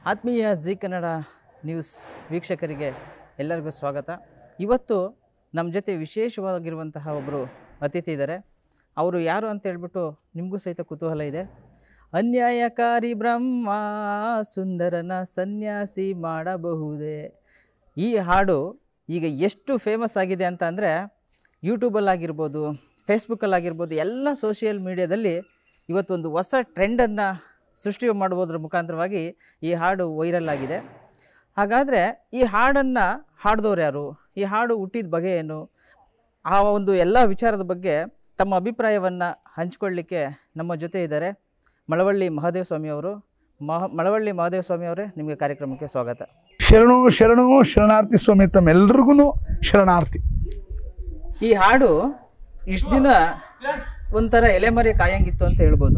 ಆತ್ಮೀಯ G Kannada news ವೀಕ್ಷಕರಿಗೆ ಎಲ್ಲರಿಗೂ ಸ್ವಾಗತ. ಇವತ್ತು ನಮ್ಮ ಜೊತೆ ವಿಶೇಷವಾಗಿರುವಂತಹ ಒಬ್ಬರು ಅತಿಥಿ ಇದ್ದಾರೆ. ಅವರು ಯಾರು ಅಂತ ಹೇಳ್ಬಿಟ್ಟು ನಿಮಗೂ ಸಹಿತ ಕುತೂಹಲ ಇದೆ. ಅನ್ಯಾಯಕಾರಿ ಬ್ರಹ್ಮ ಸುಂದರನ ಸನ್ಯಾಸಿ ಮಾಡಬಹುದೇ. ಈ ಹಾಡು ಈಗ ಎಷ್ಟು ಫೇಮಸ್ ಆಗಿದೆ ಅಂತ ಅಂದರೆ ಯೂಟ್ಯೂಬಲ್ಲಾಗಿರ್ಬೋದು, ಫೇಸ್ಬುಕ್ಕಲ್ಲಾಗಿರ್ಬೋದು, ಎಲ್ಲ ಸೋಷಿಯಲ್ ಮೀಡಿಯಾದಲ್ಲಿ ಇವತ್ತೊಂದು ಹೊಸ ಟ್ರೆಂಡನ್ನು ಸೃಷ್ಟಿ ಮಾಡುವುದರ ಮುಖಾಂತರವಾಗಿ ಈ ಹಾಡು ವೈರಲ್ ಆಗಿದೆ. ಹಾಗಾದರೆ ಈ ಹಾಡನ್ನು ಹಾಡಿದವ್ರು ಯಾರು, ಈ ಹಾಡು ಹುಟ್ಟಿದ ಬಗೆ ಏನು, ಆ ಒಂದು ಎಲ್ಲ ವಿಚಾರದ ಬಗ್ಗೆ ತಮ್ಮ ಅಭಿಪ್ರಾಯವನ್ನು ಹಂಚಿಕೊಳ್ಳಲಿಕ್ಕೆ ನಮ್ಮ ಜೊತೆ ಇದ್ದಾರೆ ಮಳವಳ್ಳಿ ಮಹಾದೇವ ಸ್ವಾಮಿ ಅವರು. ಮಳವಳ್ಳಿ ಮಹಾದೇವ ಸ್ವಾಮಿ ಅವರೇ, ನಿಮಗೆ ಕಾರ್ಯಕ್ರಮಕ್ಕೆ ಸ್ವಾಗತ. ಶರಣು ಶರಣು ಶರಣಾರ್ಥಿ ಸ್ವಾಮಿ, ತಮ್ಮೆಲ್ರಿಗೂ ಶರಣಾರ್ಥಿ. ಈ ಹಾಡು ಇಷ್ಟು ದಿನ ಒಂಥರ ಎಲೆಮರೆ ಕಾಯಂಗಿತ್ತು ಅಂತ ಹೇಳ್ಬೋದು.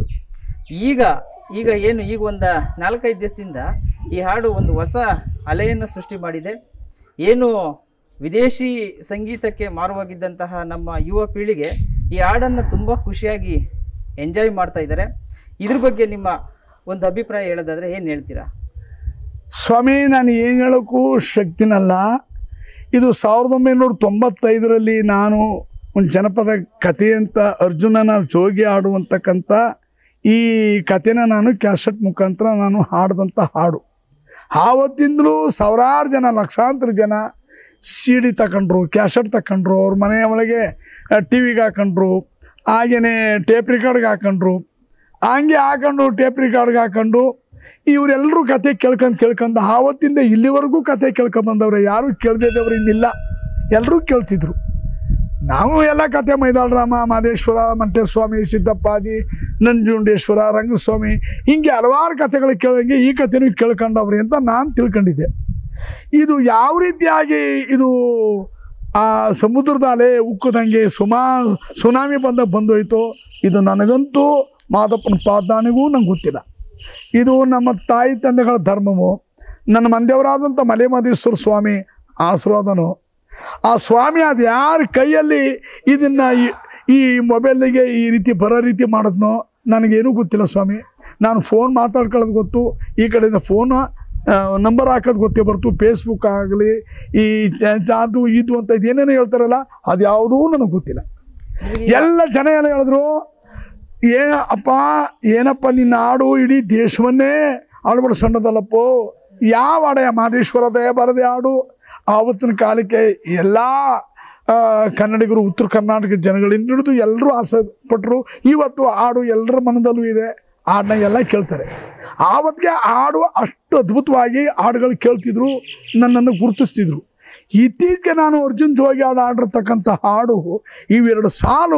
ಈಗ ಏನು ಈಗ ಒಂದು 4-5 ದಿವಸದಿಂದ ಈ ಹಾಡು ಒಂದು ಹೊಸ ಅಲೆಯನ್ನು ಸೃಷ್ಟಿ ಮಾಡಿದೆ. ಏನು ವಿದೇಶಿ ಸಂಗೀತಕ್ಕೆ ಮಾರುವಾಗಿದ್ದಂತಹ ನಮ್ಮ ಯುವ ಪೀಳಿಗೆ ಈ ಹಾಡನ್ನು ತುಂಬ ಖುಷಿಯಾಗಿ ಎಂಜಾಯ್ ಮಾಡ್ತಾ ಇದ್ದಾರೆ. ಇದ್ರ ಬಗ್ಗೆ ನಿಮ್ಮ ಒಂದು ಅಭಿಪ್ರಾಯ ಹೇಳೋದಾದರೆ ಏನು ಹೇಳ್ತೀರಾ? ಸ್ವಾಮಿ, ನಾನು ಏನು ಹೇಳೋಕ್ಕೂ ಶಕ್ತಿನಲ್ಲ. ಇದು 1995ರಲ್ಲಿ ನಾನು ಒಂದು ಜನಪದ ಕಥೆ ಅಂತ ಅರ್ಜುನನ ಜೋಗಿ ಆಡುವಂತಕ್ಕಂಥ ಈ ಕಥೆನ ನಾನು ಕ್ಯಾಸೆಟ್ ಮುಖಾಂತರ ನಾನು ಹಾಡಿದಂಥ ಹಾಡು. ಆವತ್ತಿಂದಲೂ ಸಾವಿರಾರು ಜನ, ಲಕ್ಷಾಂತರ ಜನ CD ತಗೊಂಡ್ರು, ಕ್ಯಾಸೆಟ್ ತಗೊಂಡ್ರು, ಅವ್ರ ಮನೆಯ ಒಳಗೆ ಟಿ ವಿಗೆ ಹಾಕೊಂಡ್ರು, ಹಾಗೆಯೇ ಟೇಪ್ ರಿಕಾರ್ಡ್ಗೆ ಹಾಕೊಂಡ್ರು, ಹಂಗೆ ಹಾಕೊಂಡು ಟೇಪ್ ರಿಕಾರ್ಡ್ಗೆ ಹಾಕೊಂಡು ಇವರೆಲ್ಲರೂ ಕತೆ ಕೇಳ್ಕೊಂಡು ಆವತ್ತಿಂದ ಇಲ್ಲಿವರೆಗೂ ಕತೆ ಕೇಳ್ಕೊಂಬಂದವ್ರೆ. ಯಾರೂ ಕೇಳ್ದಿದ್ದವ್ರು ಇನ್ನಿಲ್ಲ, ಎಲ್ಲರೂ ಕೇಳ್ತಿದ್ರು. ನಾವು ಎಲ್ಲ ಕತೆ ಮೈದಾಳರಾಮ, ಮಾದೇಶ್ವರ, ಮಂಟೇಸ್ವಾಮಿ, ಸಿದ್ದಪ್ಪಾದಿ, ನಂಜುಂಡೇಶ್ವರ, ರಂಗಸ್ವಾಮಿ, ಹಿಂಗೆ ಹಲವಾರು ಕತೆಗಳು ಕೇಳಂಗೆ ಈ ಕತೆನೂ ಕೇಳ್ಕೊಂಡವ್ರಿ ಅಂತ ನಾನು ತಿಳ್ಕೊಂಡಿದ್ದೆ. ಇದು ಯಾವ ರೀತಿಯಾಗಿ ಇದು ಆ ಸಮುದ್ರದ ಅಲೆ ಉಕ್ಕದಂಗೆ ಸುನಾಮಿ ಬಂದೋಯ್ತು, ಇದು ನನಗಂತೂ ಮಾದಪ್ಪನ ಪಾದಾನಿಗೂ ನಂಗೆ ಗೊತ್ತಿಲ್ಲ. ಇದು ನಮ್ಮ ತಾಯಿ ತಂದೆಗಳ ಧರ್ಮವು, ನನ್ನ ಮಂದೇವರಾದಂಥ ಮಲೆಮಹದೇಶ್ವರ ಸ್ವಾಮಿ ಆಶೀರ್ವಾದನು. ಆ ಸ್ವಾಮಿ ಅದು ಯಾರ ಕೈಯಲ್ಲಿ ಇದನ್ನು ಈ ಮೊಬೈಲಿಗೆ ಈ ರೀತಿ ಬರೋ ರೀತಿ ಮಾಡಿದ್ನೋ ನನಗೇನೂ ಗೊತ್ತಿಲ್ಲ ಸ್ವಾಮಿ. ನಾನು ಫೋನ್ ಮಾತಾಡ್ಕೊಳ್ಳೋದು ಗೊತ್ತು, ಈ ಕಡೆಯಿಂದ ಫೋನ್ ನಂಬರ್ ಹಾಕೋದು ಗೊತ್ತೇ ಬರ್ತು. ಫೇಸ್ಬುಕ್ ಆಗಲಿ, ಈ ಅದು ಇದು ಅಂತ ಇದೇನೇನು ಹೇಳ್ತಾರಲ್ಲ ಅದು ಯಾವುದೂ ನನಗೆ ಗೊತ್ತಿಲ್ಲ. ಎಲ್ಲ ಜನ ಎಲ್ಲ ಹೇಳಿದ್ರು, ಏನಪ್ಪ ನಿನ್ನ ಹಾಡು ಇಡೀ ದೇಶವನ್ನೇ ಅಳವಡಿಸ್ಕೊಂಡದಲ್ಲಪ್ಪೋ, ಯಾವ ಹಾಡ ಮಹದೇಶ್ವರ ದಯ ಬರದೆ ಹಾಡು. ಆವತ್ತಿನ ಕಾಲಕ್ಕೆ ಎಲ್ಲ ಕನ್ನಡಿಗರು, ಉತ್ತರ ಕರ್ನಾಟಕ ಜನಗಳಿಂದ ಹಿಡಿದು ಎಲ್ಲರೂ ಆಸೆ ಪಟ್ಟರು. ಇವತ್ತು ಹಾಡು ಎಲ್ಲರ ಮನದಲ್ಲೂ ಇದೆ, ಹಾಡನ್ನ ಎಲ್ಲ ಕೇಳ್ತಾರೆ. ಆವತ್ತಿಗೆ ಹಾಡು ಅಷ್ಟು ಅದ್ಭುತವಾಗಿ ಹಾಡುಗಳು ಕೇಳ್ತಿದ್ರು, ನನ್ನನ್ನು ಗುರುತಿಸ್ತಿದ್ರು. ಇತ್ತೀಚೆಗೆ ನಾನು ಅರ್ಜುನ್ ಜೋಗಿ ಹಾಡಿರ್ತಕ್ಕಂಥ ಹಾಡು ಇವೆರಡು ಸಾಲು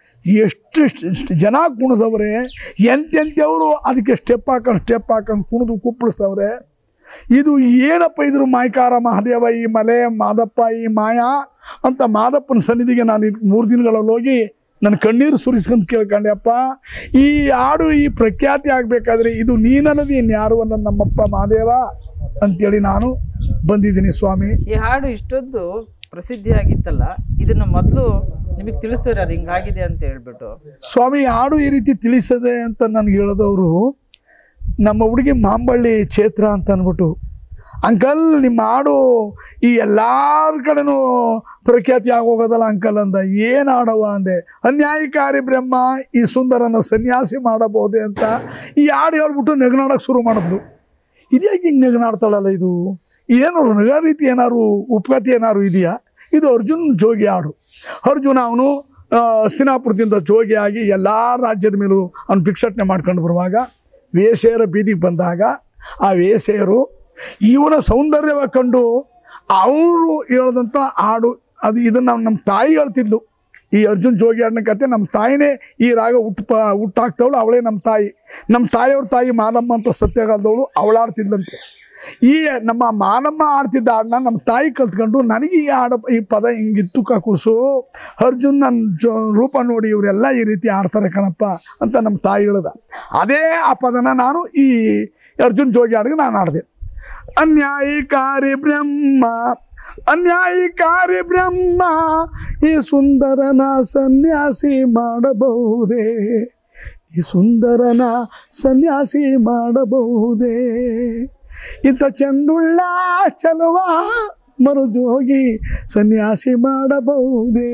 ಎಷ್ಟು ಜನ ಕುಣಿದವ್ರೆ, ಎಂತೆಂಥವರು ಅದಕ್ಕೆ ಸ್ಟೆಪ್ ಹಾಕೊಂಡು ಕುಣಿದು ಕುಪ್ಪಳಿಸ್ತವ್ರೆ. ಇದು ಏನಪ್ಪ ಇದ್ರು ಮಾಯ್ಕಾರ ಮಹಾದೇವ, ಈ ಮಲೆ ಮಾದಪ್ಪ, ಈ ಮಾಯಾ ಅಂತ ಮಾದಪ್ಪನ ಸನ್ನಿಧಿಗೆ ನಾನು 3 ದಿನಗಳಲ್ಲಿ ಹೋಗಿ ನನ್ನ ಕಣ್ಣೀರು ಸುರಿಸ್ಕೊಂಡು ಕೇಳ್ಕೊಂಡೆ, ಅಪ್ಪ ಈ ಹಾಡು ಈ ಪ್ರಖ್ಯಾತಿ ಆಗಬೇಕಾದ್ರೆ ಇದು ನೀನನ್ನದು ಇನ್ಯಾರು ಅನ್ನೋ ನಮ್ಮಪ್ಪ ಮಹಾದೇವ ಅಂತೇಳಿ ನಾನು ಬಂದಿದ್ದೀನಿ ಸ್ವಾಮಿ. ಈ ಹಾಡು ಇಷ್ಟೊಂದು ಪ್ರಸಿದ್ಧಿಯಾಗಿತ್ತಲ್ಲ, ಇದನ್ನು ಮೊದಲು ನಿಮಗೆ ತಿಳಿಸ್ತಾರೆ ಹಿಂಗಾಗಿದೆ ಅಂತ ಹೇಳ್ಬಿಟ್ಟು? ಸ್ವಾಮಿ, ಹಾಡು ಈ ರೀತಿ ತಿಳಿಸದೆ ಅಂತ ನನಗೆ ಹೇಳಿದವರು ನಮ್ಮ ಹುಡುಗಿ ಮಾಂಬಳ್ಳಿ ಚೇತ್ರ ಅಂತ ಅಂದ್ಬಿಟ್ಟು, ಅಂಕಲ್ ನಿಮ್ಮ ಹಾಡು ಈ ಎಲ್ಲರ ಕಡೆನೂ ಪ್ರಖ್ಯಾತಿ ಆಗೋಗೋದಲ್ಲ ಅಂಕಲ್ ಅಂದ. ಏನು ಹಾಡವ ಅಂದೆ. ಅನ್ಯಾಯಕಾರಿ ಬ್ರಹ್ಮ ಈ ಸುಂದರನ ಸನ್ಯಾಸಿ ಮಾಡಬಹುದೇ ಅಂತ ಈ ಹಾಡು ಹೇಳ್ಬಿಟ್ಟು ನಗನಾಡೋಕ್ಕೆ ಶುರು ಮಾಡಿದ್ರು. ಇದ್ಯಾಕೆ ಹಿಂಗೆ ನಗನಾಡ್ತಾಳಲ್ಲ, ಇದು ಏನಾರು ನಗ ರೀತಿ ಏನಾರು ಉಪಕಥೆ ಏನಾರು ಇದೆಯಾ? ಇದು ಅರ್ಜುನ್ ಜೋಗಿ ಹಾಡು. ಅರ್ಜುನ ಅವನು ಹಸ್ತಿನಾಪುರದಿಂದ ಜೋಗಿಯಾಗಿ ಎಲ್ಲ ರಾಜ್ಯದ ಮೇಲೂ ಅವನು ಭಿಕ್ಷಾಟನೆ ಮಾಡ್ಕೊಂಡು ಬರುವಾಗ ವೇಷೆಯರ ಬೀದಿಗೆ ಬಂದಾಗ ಆ ವೇಷೆಯರು ಇವನ ಸೌಂದರ್ಯವ ಕಂಡು ಅವರು ಹೇಳಿದಂಥ ಹಾಡು ಅದು. ಇದನ್ನು ನಮ್ಮ ತಾಯಿ ಹೇಳ್ತಿದ್ಲು. ಈ ಅರ್ಜುನ್ ಜೋಗಿ ಹಾಡಿನ ಕತೆ ನಮ್ಮ ತಾಯಿನೇ ಈ ರಾಗ ಹುಟ್ಟಾಕ್ತವಳು, ಅವಳೇ ನಮ್ಮ ತಾಯಿ. ನಮ್ಮ ತಾಯಿಯವ್ರ ತಾಯಿ ಮಾನಮ್ಮ ಅಂತ ಸತ್ಯಕಾಲದವಳು, ಅವಳಾಡ್ತಿದ್ಲಂತೆ. ಈ ನಮ್ಮ ಮಾನಮ್ಮ ಆಡ್ತಿದ್ದ ಹಾಡನ್ನ ನಮ್ಮ ತಾಯಿ ಕಲ್ತ್ಕೊಂಡು ನನಗೆ ಈ ಪದ ಹಿಂಗಿತ್ತು ಕೂಸು, ಅರ್ಜುನ್ ನನ್ನ ರೂಪ ನೋಡಿ ಇವರೆಲ್ಲ ಈ ರೀತಿ ಆಡ್ತಾರೆ ಕಣಪ್ಪ ಅಂತ ನಮ್ಮ ತಾಯಿ ಹೇಳ್ದ. ಅದೇ ಆ ಪದನ ನಾನು ಈ ಅರ್ಜುನ್ ಜೋಗಿ ಹಾಡಿಗೆ ನಾನು ಆಡಿದೆ. ಅನ್ಯಾಯಕಾರಿ ಬ್ರಹ್ಮ, ಅನ್ಯಾಯಕಾರಿ ಬ್ರಹ್ಮ ಈ ಸುಂದರನ ಸನ್ಯಾಸಿ ಮಾಡಬಹುದೇ, ಈ ಸುಂದರನ ಸನ್ಯಾಸಿ ಮಾಡಬಹುದೇ, ಇಂಥ ಚಂದುಳ್ಳ ಚಲುವ ಮರುಜೋಗಿ ಸನ್ಯಾಸಿ ಮಾಡಬಹುದೇ,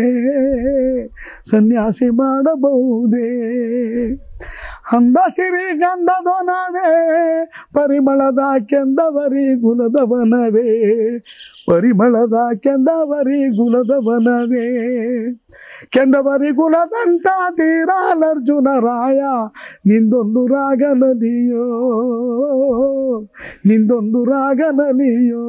ಸನ್ಯಾಸಿ ಮಾಡಬಹುದೇ. ಅಂದ ಸಿರಿ ಗಂಧದವನವೇ ಪರಿಮಳದ ಕೆಂದವರಿ ಗುಲದವನವೇ, ಪರಿಮಳದ ಕೆಂದವರಿ ಗುಲದವನವೇ. ಕೆಂದವರಿ ಗುಲದಂತ ತೀರಾಲರ್ಜುನ ರಾಯ ನಿಂದೊಂದು ರಾಗನಲಿಯೋ, ನಿಂದೊಂದು ರಾಗನಲಿಯೋ.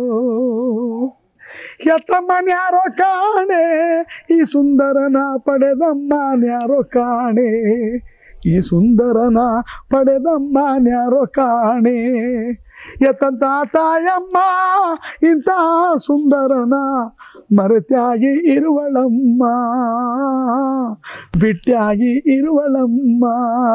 ಎತ್ತಮ್ಮನ್ಯಾರೋ ಕಾಣೆ ಈ ಸುಂದರನ ಪಡೆದಮ್ಮನ್ಯಾರೋ ಕಾಣೆ, ಈ ಸುಂದರನ ಪಡೆದಮ್ಮನ್ಯಾರೋ ಕಾಣೆ. ಎತ್ತಂತ ತಾಯಮ್ಮ ಇಂಥ ಸುಂದರನ ಮರೆತ್ಯಾಗಿ ಇರುವಳಮ್ಮ, ಬಿಟ್ಟಾಗಿ ಇರುವಳಮ್ಮ.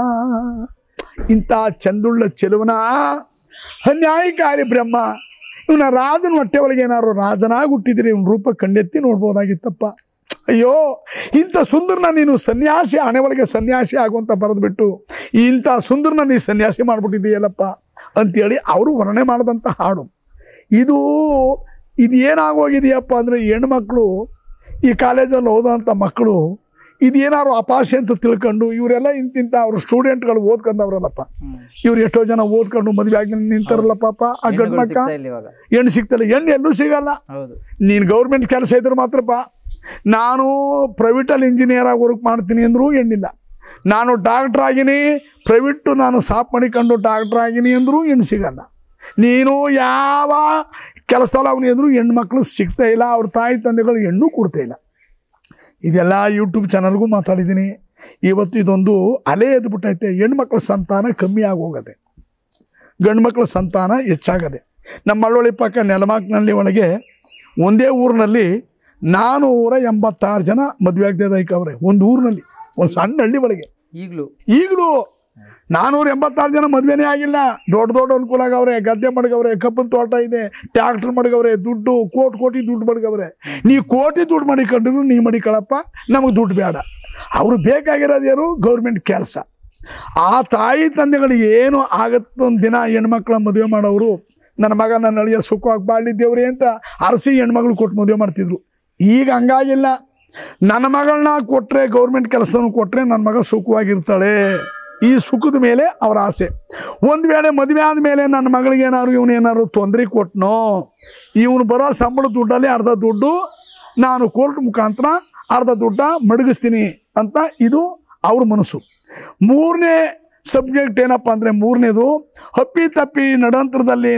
ಇಂಥ ಚಂದುಳ್ಳ ಚೆಲುವನ ಅನ್ಯಾಯಕಾರಿ ಬ್ರಹ್ಮ ಇವನ ರಾಜನ ಹೊಟ್ಟೆ ಒಳಗೆ ಏನಾದ್ರು ರಾಜನಾಗಿ ಹುಟ್ಟಿದ್ರೆ ಇವನ ರೂಪ ಕಣ್ಣೆತ್ತಿ ನೋಡ್ಬೋದಾಗಿತ್ತಪ್ಪ. ಅಯ್ಯೋ ಇಂಥ ಸುಂದರನ ನೀನು ಸನ್ಯಾಸಿ ಹಣೆ ಒಳಗೆ ಸನ್ಯಾಸಿ ಆಗುವಂತ ಬರೆದ್ಬಿಟ್ಟು ಇಂಥ ಸುಂದರನ ನೀ ಸನ್ಯಾಸಿ ಮಾಡಿಬಿಟ್ಟಿದ್ದೀಯಲ್ಲಪ್ಪ ಅಂಥೇಳಿ ಅವರು ವರ್ಣನೆ ಮಾಡಿದಂಥ ಹಾಡು ಇದು. ಇದು ಏನಾಗೋಗಿದೆಯಪ್ಪ ಅಂದರೆ ಹೆಣ್ಮಕ್ಳು ಈ ಕಾಲೇಜಲ್ಲಿ ಓದೋಂಥ ಮಕ್ಕಳು ಇದೇನಾದ್ರು ಅಪಾಶೆ ಅಂತ ತಿಳ್ಕೊಂಡು ಇವರೆಲ್ಲ ಇಂತಿಂಥ ಅವ್ರ ಸ್ಟೂಡೆಂಟ್ಗಳು ಓದ್ಕೊಂಡವ್ರಲ್ಲಪ್ಪ. ಇವ್ರು ಎಷ್ಟೋ ಜನ ಓದ್ಕೊಂಡು ಮದುವೆ ಆಗಿ ನಿಂತಾರಲ್ಲ ಪಾಪ. ಆ ಗಂಡು ಮಕ್ಕ ಹೆಣ್ಣು ಸಿಗ್ತಲ್ಲ, ಹೆಣ್ಣು ಎಲ್ಲೂ ಸಿಗಲ್ಲ. ನೀನು ಗೌರ್ಮೆಂಟ್ ಕೆಲಸ ಇದ್ರೆ ಮಾತ್ರಪ್ಪ. ನಾನು ಪ್ರೈವೇಟಲ್ಲಿ ಇಂಜಿನಿಯರ್ ಆಗಿ ವರ್ಕ್ ಮಾಡ್ತೀನಿ ಅಂದರೂ ಹೆಣ್ಣಿಲ್ಲ. ನಾನು ಡಾಕ್ಟ್ರ್ ಆಗಿನಿ, ಪ್ರೈವೇಟು ನಾನು ಸಾಫ್ ಮಾಡಿಕೊಂಡು ಡಾಕ್ಟ್ರ್ ಆಗಿನಿ ಅಂದರೂ ಹೆಣ್ಣು ಸಿಗಲ್ಲ. ನೀನು ಯಾವ ಕೆಲಸದಲ್ಲಿ ಅವನಿ ಅಂದರೂ ಹೆಣ್ಮಕ್ಳು ಸಿಗ್ತಾ ಇಲ್ಲ. ಅವ್ರ ತಾಯಿ ತಂದೆಗಳು ಹೆಣ್ಣು ಕೊಡ್ತಾ ಇಲ್ಲ. ಇದೆಲ್ಲ ಯೂಟ್ಯೂಬ್ ಚಾನಲ್ಗೂ ಮಾತಾಡಿದ್ದೀನಿ. ಇವತ್ತು ಇದೊಂದು ಅಲೆ ಎದ್ಬಿಟ್ಟೈತೆ. ಹೆಣ್ಮಕ್ಳ ಸಂತಾನ ಕಮ್ಮಿ ಆಗೋಗದೆ, ಗಂಡು ಮಕ್ಕಳ ಸಂತಾನ ಹೆಚ್ಚಾಗದೆ. ನಮ್ಮ ಮಳ್ಳೊಳ್ಳಿ ಪಕ್ಕ ನೆಲಮಾಕ್ನಲ್ಲಿ ಒಳಗೆ ಒಂದೇ ಊರಿನಲ್ಲಿ 486 ಜನ ಮದುವೆ ಆಗದೆ ಒಂದು ಊರಿನಲ್ಲಿ, ಒಂದು ಸಣ್ಣ ಹಳ್ಳಿ ಒಳಗೆ. ಈಗಲೂ 486 ಜನ ಮದುವೆನೇ ಆಗಿಲ್ಲ. ದೊಡ್ಡ ದೊಡ್ಡ ಅನುಕೂಲ ಆಗವ್ರೆ, ಗದ್ದೆ ಮಡಗವ್ರೆ, ಕಬ್ಬನ್ ತೋಟ ಇದೆ, ಟ್ಯಾಕ್ಟ್ರ್ ಮಡಗವ್ರೆ, ದುಡ್ಡು ಕೋಟಿ ದುಡ್ಡು ಮಡಗವ್ರೆ. ನೀ ಕೋಟಿ ದುಡ್ಡು ಮಾಡಿಕೊಂಡ್ರು ನೀ ಮಡಿಕಳಪ್ಪ, ನಮಗೆ ದುಡ್ಡು ಬೇಡ. ಅವರು ಬೇಕಾಗಿರೋದೇನು ಗೌರ್ಮೆಂಟ್ ಕೆಲಸ. ಆ ತಾಯಿ ತಂದೆಗಳಿಗೆ ಏನು ಆಗತ್ತೊಂದು ದಿನ ಹೆಣ್ಮಕ್ಳ ಮದುವೆ ಮಾಡೋರು. ನನ್ನ ಮಗ ನನ್ನ ಅಳಿಯ ಸುಖವಾಗಿ ಬಾಳಿದ್ದೇವ್ರಿ ಅಂತ ಅರಸಿ ಹೆಣ್ಮಗಳು ಕೊಟ್ಟು ಮದುವೆ ಮಾಡ್ತಿದ್ರು. ಈಗ ಹಂಗಾಗಿಲ್ಲ. ನನ್ನ ಮಗಳನ್ನ ಕೊಟ್ಟರೆ, ಗೌರ್ಮೆಂಟ್ ಕೆಲಸದವನು ಕೊಟ್ಟರೆ ನನ್ನ ಮಗ ಸುಖವಾಗಿರ್ತಾಳೆ, ಈ ಸುಖದ ಮೇಲೆ ಅವರ ಆಸೆ. ಒಂದು ವೇಳೆ ಮದುವೆ ಆದಮೇಲೆ ನನ್ನ ಮಗಳಿಗೆ ಇವನೇನಾದ್ರು ತೊಂದರೆ ಕೊಟ್ಟನೋ, ಇವನು ಬರೋ ಸಂಬಳ ದುಡ್ಡಲ್ಲಿ ಅರ್ಧ ದುಡ್ಡು ನಾನು ಕೋರ್ಟ್ ಮುಖಾಂತರ ಅರ್ಧ ದುಡ್ಡ ಮಡಗಿಸ್ತೀನಿ ಅಂತ ಇದು ಅವ್ರ ಮನಸ್ಸು. ಮೂರನೇ ಸಬ್ಜೆಕ್ಟ್ ಏನಪ್ಪ ಅಂದರೆ, ಮೂರನೇದು ಹಪ್ಪಿ ತಪ್ಪಿ ನಡಂತರದಲ್ಲಿ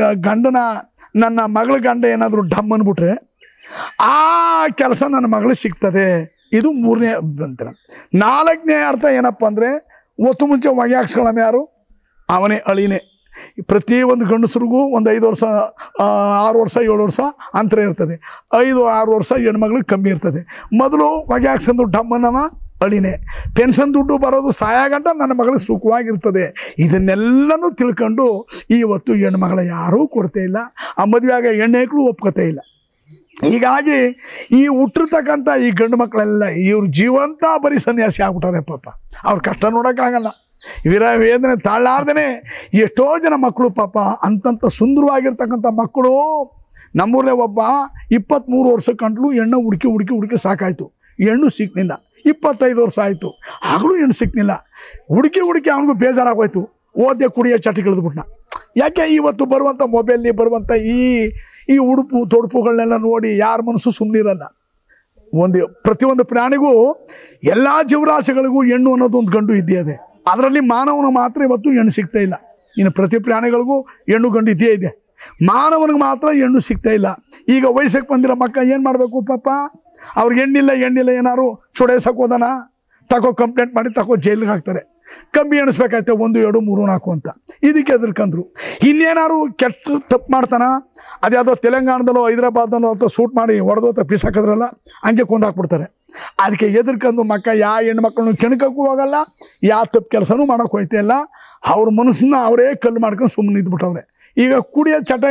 ನನ್ನ ಮಗಳ ಗಂಡ ಏನಾದರೂ ಡಮ್ ಅಂದ್ಬಿಟ್ರೆ ಆ ಕೆಲಸ ನನ್ನ ಮಗಳಿಗೆ ಸಿಗ್ತದೆ. ಇದು ಮೂರನೇ ಅಭ್ಯಂತರ. ನಾಲ್ಕನೇ ಅರ್ಥ ಏನಪ್ಪ ಅಂದರೆ, ಒತ್ತು ಮುಂಚೆ ಹೊಗೆ ಹಾಕ್ಸ್ಕೊಳ್ಳೋಣ ಯಾರು, ಅವನೇ ಅಳಿನೇ. ಪ್ರತಿಯೊಂದು ಗಂಡಸರಿಗೂ ಒಂದು 5 ವರ್ಷ 6 ವರ್ಷ 7 ವರ್ಷ ಅಂತರ ಇರ್ತದೆ. 5-6 ವರ್ಷ ಹೆಣ್ಮಗಳಿಗೆ ಕಮ್ಮಿ ಇರ್ತದೆ. ಮೊದಲು ಹೊಗೆ ಹಾಕ್ಸ್ಕೊಂಡು ಡಮ್ಮನವ ಅಳಿನೇ. ಪೆನ್ಷನ್ ದುಡ್ಡು ಬರೋದು ಸಾಯಾಗಂಟ ನನ್ನ ಮಗಳಿಗೆ ಸುಖವಾಗಿರ್ತದೆ. ಇದನ್ನೆಲ್ಲನೂ ತಿಳ್ಕೊಂಡು ಇವತ್ತು ಹೆಣ್ಮಗಳ ಯಾರೂ ಕೊಡ್ತೇ ಇಲ್ಲ. ಆ ಮದುವೆಯಾಗ ಹೆಣ್ಣೇಕ್ಳು ಒಪ್ಕೋತೇ ಇಲ್ಲ. ಹೀಗಾಗಿ ಈ ಹುಟ್ಟಿರ್ತಕ್ಕಂಥ ಈ ಗಂಡು ಮಕ್ಕಳೆಲ್ಲ ಇವ್ರ ಜೀವಂತ ಬರೀ ಸನ್ಯಾಸಿ ಆಗ್ಬಿಟ್ಟಾರೆ ಪಾಪ. ಅವ್ರ ಕಷ್ಟ ನೋಡೋಕ್ಕಾಗಲ್ಲ, ವೇದನೆ ತಾಳಾರ್ದೇ ಎಷ್ಟೋ ಜನ ಮಕ್ಕಳು ಪಾಪ ಅಂತಂಥ ಸುಂದರವಾಗಿರ್ತಕ್ಕಂಥ ಮಕ್ಕಳು. ನಮ್ಮೂರೇ ಒಬ್ಬ 23 ವರ್ಷ ಕಂಡ್ಲು ಹೆಣ್ಣು ಹುಡುಕಿ ಸಾಕಾಯಿತು, ಹೆಣ್ಣು ಸಿಕ್ನಿಲ್ಲ. 25 ವರ್ಷ ಆಯಿತು, ಆಗಲೂ ಹೆಣ್ಣು ಸಿಕ್ನಿಲ್ಲ. ಹುಡುಕಿ ಅವನಿಗೂ ಬೇಜಾರಾಗೋಯ್ತು. ಓದ್ದೆ ಕುಡಿಯೋ ಚಟಿಗಿಳಿದ್ಬಿಟ್ನ. ಯಾಕೆ ಇವತ್ತು ಬರುವಂಥ ಮೊಬೈಲ್ನಲ್ಲಿ ಬರುವಂಥ ಈ ಉಡುಪು ತೊಡುಪುಗಳನ್ನೆಲ್ಲ ನೋಡಿ ಯಾರ ಮನಸ್ಸು ಸುಮ್ಮನಿರಲ್ಲ. ಪ್ರತಿಯೊಂದು ಪ್ರಾಣಿಗೂ ಎಲ್ಲ ಜೀವರಾಶಿಗಳಿಗೂ ಹೆಣ್ಣು ಅನ್ನೋದು ಒಂದು ಗಂಡು ಇದ್ದೇ ಇದೆ. ಅದರಲ್ಲಿ ಮಾನವನ ಮಾತ್ರ ಇವತ್ತು ಹೆಣ್ಣು ಸಿಗ್ತಾ ಇಲ್ಲ. ಇನ್ನು ಪ್ರತಿ ಪ್ರಾಣಿಗಳಿಗೂ ಹೆಣ್ಣು ಗಂಡು ಇದ್ದೇ ಇದೆ. ಮಾನವನಿಗೆ ಮಾತ್ರ ಹೆಣ್ಣು ಸಿಗ್ತಾ ಇಲ್ಲ. ಈಗ ವಯಸ್ಸಕ್ಕೆ ಬಂದಿರೋ ಮಕ್ಕ ಏನು ಮಾಡಬೇಕು ಪಾಪ, ಅವ್ರಿಗೆ ಹೆಣ್ಣಿಲ್ಲ ಏನಾರು ಚುಡೇಸಕ್ಕೆ ಹೋದನ ತಗೋ ಕಂಪ್ಲೇಂಟ್ ಮಾಡಿ ಜೈಲಿಗೆ ಹಾಕ್ತಾರೆ. ಕಮ್ಮಿ ಎಣಿಸ್ಬೇಕಾಯ್ತು 1 2 3 4 ಅಂತ. ಇದಕ್ಕೆ ಎದುರ್ಕಂದ್ರು. ಇನ್ನೇನಾರು ಕೆಟ್ಟ ತಪ್ಪು ಮಾಡ್ತಾನ, ಅದ್ಯಾವುದೋ ತೆಲಂಗಾಣದಲ್ಲೋ ಹೈದರಾಬಾದಲ್ಲೋ ಅಂತ ಸೂಟ್ ಮಾಡಿ ಹೊಡೆದೋ ತಪ್ಪಿಸಿ ಹಾಕಿದ್ರಲ್ಲ, ಹಂಗೆ ಕೊಂದಾಕ್ಬಿಡ್ತಾರೆ. ಅದಕ್ಕೆ ಎದುರ್ಕೊಂಡು ಮಕ್ಕ ಯಾವ ಹೆಣ್ಮಕ್ಳನ್ನು ಕೆಣಕಕ್ಕೂ ಹೋಗಲ್ಲ, ಯಾವ ತಪ್ಪು ಕೆಲಸನೂ ಮಾಡೋಕೆ ಹೋಯ್ತಾ ಇಲ್ಲ. ಅವ್ರ ಮನಸ್ಸನ್ನ ಅವರೇ ಕಲ್ಲು ಮಾಡ್ಕೊಂಡು ಸುಮ್ಮನೆ ಇದ್ಬಿಟ್ಟವ್ರೆ. ಈಗ ಕುಡಿಯೋ ಚಟ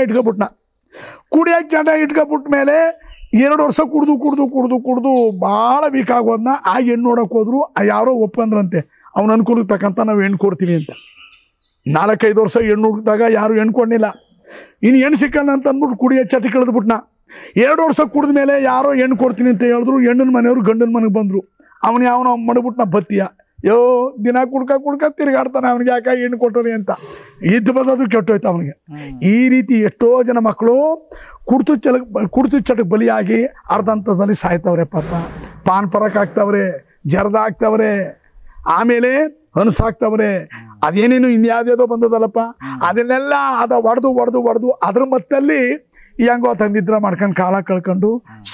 ಇಟ್ಕೊಬಿಟ್ಟ ಮೇಲೆ 2 ವರ್ಷ ಕುಡ್ದು ಭಾಳ ವೀಕ್ ಆಗೋದನ್ನ ಆ ಹೆಣ್ಣು ನೋಡೋಕೆ ಹೋದ್ರು. ಯಾರೋ ಒಪ್ಕೊಂಡ್ರಂತೆ, ಅವನ ಅನುಕೂಲಕ್ಕೆ ತಕ್ಕಂಥ ನಾವು ಹೆಣ್ಣು ಕೊಡ್ತೀವಿ ಅಂತ. 4-5 ವರ್ಷ ಹೆಣ್ಣು ಹುಡುಕಿದಾಗ ಯಾರು ಹೆಣ್ಣು ಕೊಂಡಿಲ್ಲ. ಇನ್ನು ಹೆಣ್ಣು ಸಿಕ್ಕಲ್ಲ ಅಂತ ಅಂದ್ಬಿಟ್ಟು ಕುಡಿಯೋ ಚಟಿ ಕಳೆದ್ಬಿಟ್ನ. 2 ವರ್ಷ ಕುಡಿದ ಮೇಲೆ ಯಾರೋ ಹೆಣ್ಣು ಕೊಡ್ತೀನಿ ಅಂತ ಹೇಳಿದ್ರು. ಹೆಣ್ಣಿನ ಮನೆಯವರು ಗಂಡನ ಮನೆಗೆ ಬಂದರು. ಅವನು ಮಡಬಿಟ್ನ ಬತ್ತಿಯ ದಿನ ಕುಡ್ಕ ತಿರುಗಾಡ್ತಾನೆ. ಅವ್ನಿಗೆ ಯಾಕೆ ಹೆಣ್ಣು ಕೊಟ್ಟರಿ ಅಂತ ಇದ್ದು ಬಂದದು ಕೆಟ್ಟೋಯ್ತು ಅವನಿಗೆ. ಈ ರೀತಿ ಎಷ್ಟೋ ಜನ ಮಕ್ಕಳು ಕುಡ್ತು ಚಟಕ್ಕೆ ಬಲಿಯಾಗಿ ಅರ್ಧಂತದಲ್ಲಿ ಸಾಯ್ತವ್ರೆ ಪಾಪ. ಪಾನ್ ಪರಕ್ ಆಗ್ತವ್ರೆ, ಜರ್ದ ಆಗ್ತವ್ರೆ, ಆಮೇಲೆ ಅನ್ಸಾಕ್ತವ್ರೆ. ಅದೇನೇನು ಇನ್ಯಾವುದೇದೋ ಬಂದದಲ್ಲಪ್ಪ, ಅದನ್ನೆಲ್ಲ ಹೊಡೆದು ಅದ್ರ ಮತ್ತಲ್ಲಿ ಹೆಂಗೋ ತಂದಿದ್ರ ಮಾಡ್ಕೊಂಡು ಕಾಲ ಕಳ್ಕೊಂಡು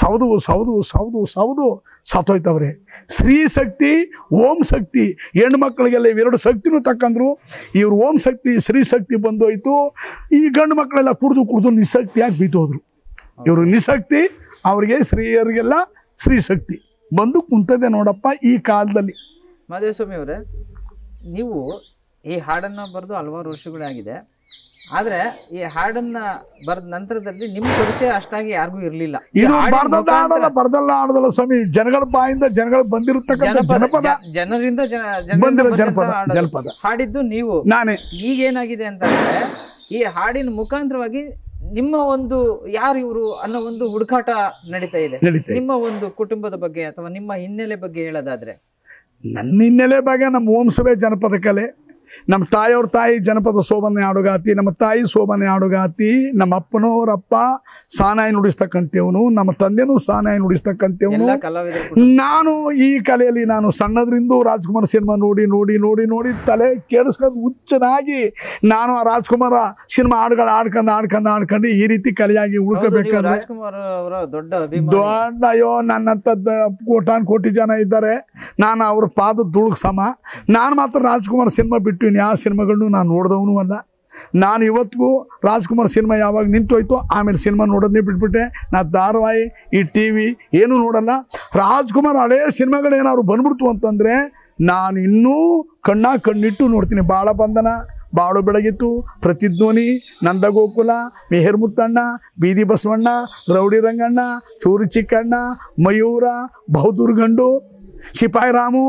ಸೌದು ಸತ್ತೋಯ್ತವ್ರೆ. ಸ್ತ್ರೀ ಶಕ್ತಿ, ಓಂ ಶಕ್ತಿ, ಹೆಣ್ಣು ಮಕ್ಕಳಿಗೆಲ್ಲ ಇವೆರಡು ಶಕ್ತಿನೂ ತಕ್ಕಂದ್ರು. ಇವ್ರು ಓಂ ಶಕ್ತಿ, ಸ್ತ್ರೀ ಶಕ್ತಿ ಬಂದೋಯ್ತು. ಈ ಗಂಡು ಮಕ್ಕಳೆಲ್ಲ ಕುಡಿದು ನಿಶಕ್ತಿಯಾಗಿ ಬೀತೋದ್ರು. ಇವರು ನಿಶಕ್ತಿ, ಅವ್ರಿಗೆ ಸ್ತ್ರೀಯರಿಗೆಲ್ಲ ಸ್ತ್ರೀ ಶಕ್ತಿ ಬಂದು ಕುಂತದೆ ನೋಡಪ್ಪ ಈ ಕಾಲದಲ್ಲಿ. ಮಾದೇವಸ್ವಾಮಿ ಅವರೇ, ನೀವು ಈ ಹಾಡನ್ನು ಬರೆದು ಹಲವಾರು ವರ್ಷಗಳಾಗಿದೆ. ಆದರೆ ಈ ಹಾಡನ್ನ ಬರೆದ ನಂತರದಲ್ಲಿ ನಿಮ್ಮ ಪರಿಚಯ ಅಷ್ಟಾಗಿ ಯಾರಿಗೂ ಇರಲಿಲ್ಲ. ಇದು ಬರ್ದಲ್ಲ ಆಡದಲ್ಲ ಸ್ವಾಮಿ, ಜನಗಳ ಬಾಯಿಂದ ಜನಗಳು ಬಂದಿರತಕ್ಕಂಥ ಜನರಿಂದ ಜನಪದ ಹಾಡಿದ್ದು ನೀವು. ನಾನೇ. ಈಗೇನಾಗಿದೆ ಅಂತಂದ್ರೆ ಈ ಹಾಡಿನ ಮುಖಾಂತರವಾಗಿ ನಿಮ್ಮ ಒಂದು ಯಾರು ಇವರು ಅನ್ನೋ ಒಂದು ಹುಡುಕಾಟ ನಡೀತಾ ಇದೆ. ನಿಮ್ಮ ಒಂದು ಕುಟುಂಬದ ಬಗ್ಗೆ ಅಥವಾ ನಿಮ್ಮ ಹಿನ್ನೆಲೆ ಬಗ್ಗೆ ಹೇಳೋದಾದ್ರೆ, ನನ್ನ ಹಿನ್ನೆಲೆ ಬಗ್ಗೆ ನಮ್ಮ ವಂಶವೇ ಜನಪದ ಕಲೆ. ನಮ್ಮ ತಾಯಿಯವ್ರ ತಾಯಿ ಜನಪದ ಶೋಭನೆ ಹಾಡುಗಾತಿ, ನಮ್ಮ ತಾಯಿ ಶೋಭನೆ ಹಾಡುಗಾತಿ, ನಮ್ಮ ಅಪ್ಪನವರಪ್ಪ ಸಾನಾಯಿ ನುಡಿಸ್ತಕ್ಕಂಥವನು, ನಮ್ಮ ತಂದೆನೂ ಸಾನಾಯಿ ನುಡಿಸ್ತಕ್ಕಂಥವನು. ನಾನು ಈ ಕಲೆಯಲ್ಲಿ ನಾನು ಸಣ್ಣದ್ರಿಂದ ರಾಜ್ಕುಮಾರ್ ಸಿನಿಮಾ ನೋಡಿ ತಲೆ ಕೆಡಿಸ್ಕೊಂಡು ಹುಚ್ಚನಾಗಿ ನಾನು ಆ ರಾಜ್ಕುಮಾರ ಸಿನಿಮಾ ಹಾಡುಗಳು ಆಡ್ಕೊಂಡು ಈ ರೀತಿ ಕಲೆಯಾಗಿ ಉಳ್ಕೋಬೇಕಾದ್ರೆ ದೊಡ್ಡ ಅಯ್ಯೋ ನನ್ನಂಥದ್ದು ಕೋಟಿ ಜನ ಇದ್ದಾರೆ. ನಾನು ಅವ್ರ ಪಾದ ದುಳುಗ್ ಸಮ. ನಾನು ಮಾತ್ರ ರಾಜ್ಕುಮಾರ್ ಸಿನಿಮಾ ಬಿಟ್ಟು ಯಾವ ಸಿನಿಮಾಗಳನ್ನು ನಾನು ನೋಡಿದವನು ಅಲ್ಲ. ನಾನು ಇವತ್ತಿಗೂ ರಾಜ್ಕುಮಾರ್ ಸಿನಿಮಾ ಯಾವಾಗ ನಿಂತೋಯ್ತು ಆಮೇಲೆ ಸಿನಿಮಾ ನೋಡೋದನ್ನೇ ಬಿಟ್ಬಿಟ್ಟೆ. ನಾನು ಧಾರಾವಾಹಿ, ಈ ಟಿ ವಿ ಏನೂ ನೋಡಲ್ಲ. ರಾಜ್ಕುಮಾರ್ ಹಳೇ ಸಿನಿಮಾಗಳು ಏನಾದ್ರು ಬಂದ್ಬಿಡ್ತು ಅಂತಂದರೆ ನಾನು ಇನ್ನೂ ಕಣ್ಣಿಟ್ಟು ನೋಡ್ತೀನಿ. ಬಾಳ ಬಂಧನ, ಬಾಳು ಬೆಳಗಿತ್ತು, ಪ್ರತಿಧ್ವನಿ, ನಂದಗೋಕುಲ, ಮೆಹರ್ ಮುತ್ತಣ್ಣ, ಬೀದಿ ಬಸವಣ್ಣ, ರೌಡಿ ರಂಗಣ್ಣ, ಚೂರಿ ಚಿಕ್ಕಣ್ಣ, ಮಯೂರ, ಬಹುದೂರ್ ಗಂಡು, ಸಿಪಾಯಿ ರಾಮು,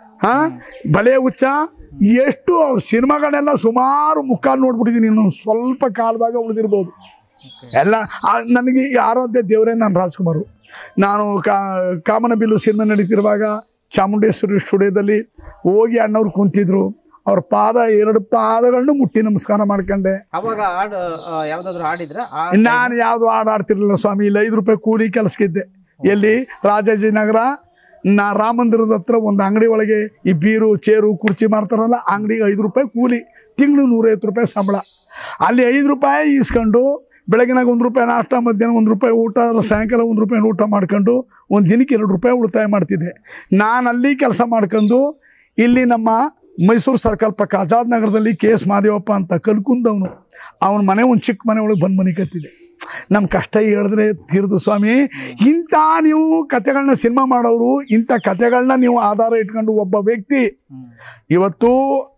ಬಲೆ ಹುಚ್ಚ, ಎಷ್ಟು ಅವ್ರ ಸಿನಿಮಾಗಳೆಲ್ಲ ಸುಮಾರು ಮುಕ್ಕಾಲು ನೋಡ್ಬಿಟ್ಟಿದ್ದೀನಿ. ಇನ್ನೊಂದು ಸ್ವಲ್ಪ ಕಾಲವಾಗ ಉಳಿದಿರ್ಬೋದು ಎಲ್ಲ. ನನಗೆ ಆರಾಧ್ಯ ದೇವರೇ ನಾನು ರಾಜ್ಕುಮಾರು. ನಾನು ಕಾಮನಬಿಲ್ಲು ಸಿನಿಮಾ ನಡೀತಿರುವಾಗ ಚಾಮುಂಡೇಶ್ವರಿ ಸ್ಟುಡಿಯೋದಲ್ಲಿ ಹೋಗಿ ಅಣ್ಣವ್ರು ಕುಂತಿದ್ರು. ಅವ್ರ ಪಾದ 2 ಪಾದಗಳನ್ನು ಮುಟ್ಟಿ ನಮಸ್ಕಾರ ಮಾಡ್ಕೊಂಡೆ. ಅವಾಗ ಯಾವ್ದಾದ್ರು ಹಾಡಿದ್ರ? ನಾನು ಯಾವುದು ಹಾಡು ಆಡ್ತಿರ್ಲಿಲ್ಲ ಸ್ವಾಮಿ. ಇಲ್ಲಿ 5 ರೂಪಾಯಿ ಕೂಲಿ ಕೆಲಸಕ್ಕಿದ್ದೆ. ಎಲ್ಲಿ? ರಾಜಾಜಿನಗರ ರಾಮ ಮಂದಿರದ ಹತ್ರ ಒಂದು ಅಂಗಡಿ ಒಳಗೆ ಈ ಬೀರು, ಚೇರು, ಕುರ್ಚಿ ಮಾಡ್ತಾರಲ್ಲ, ಅಂಗಡಿಗೆ 5 ರೂಪಾಯಿ ಕೂಲಿ, ತಿಂಗಳು 150 ರೂಪಾಯಿ ಸಂಬಳ. ಅಲ್ಲಿ 5 ರೂಪಾಯಿ ಈಸ್ಕೊಂಡು ಬೆಳಗಿನಾಗ 1 ರೂಪಾಯಿ ನಾಷ್ಟ, ಮಧ್ಯಾಹ್ನ 1 ರೂಪಾಯಿ ಊಟ, ಸಾಯಂಕಾಲ 1 ರೂಪಾಯಿ ಊಟ ಮಾಡ್ಕೊಂಡು ಒಂದು ದಿನಕ್ಕೆ 2 ರೂಪಾಯಿ ಉಳಿತಾಯ ಮಾಡ್ತಿದ್ದೆ. ನಾನು ಅಲ್ಲಿ ಕೆಲಸ ಮಾಡ್ಕೊಂಡು ಇಲ್ಲಿ ನಮ್ಮ ಮೈಸೂರು ಸರ್ಕಲ್ ಪಕ್ಕ ಆಜಾದ್ ನಗರದಲ್ಲಿ KS ಮಾದೇವಪ್ಪ ಅಂತ ಕಲ್ಕುಂದವನು, ಅವನ ಮನೆ ಒಂದು ಚಿಕ್ಕ ಮನೆ ಒಳಗೆ ಬಂದು ಮನೆ ಕತ್ತಿದೆ. ನಮ್ಮ ಕಷ್ಟ ಹೇಳಿದ್ರೆ ತೀರ್ದು ಸ್ವಾಮಿ. ಇಂಥ ನೀವು ಕಥೆಗಳನ್ನ ಸಿನಿಮಾ ಮಾಡೋರು, ಇಂಥ ಕಥೆಗಳನ್ನ ನೀವು ಆಧಾರ ಇಟ್ಕೊಂಡು ಒಬ್ಬ ವ್ಯಕ್ತಿ ಇವತ್ತು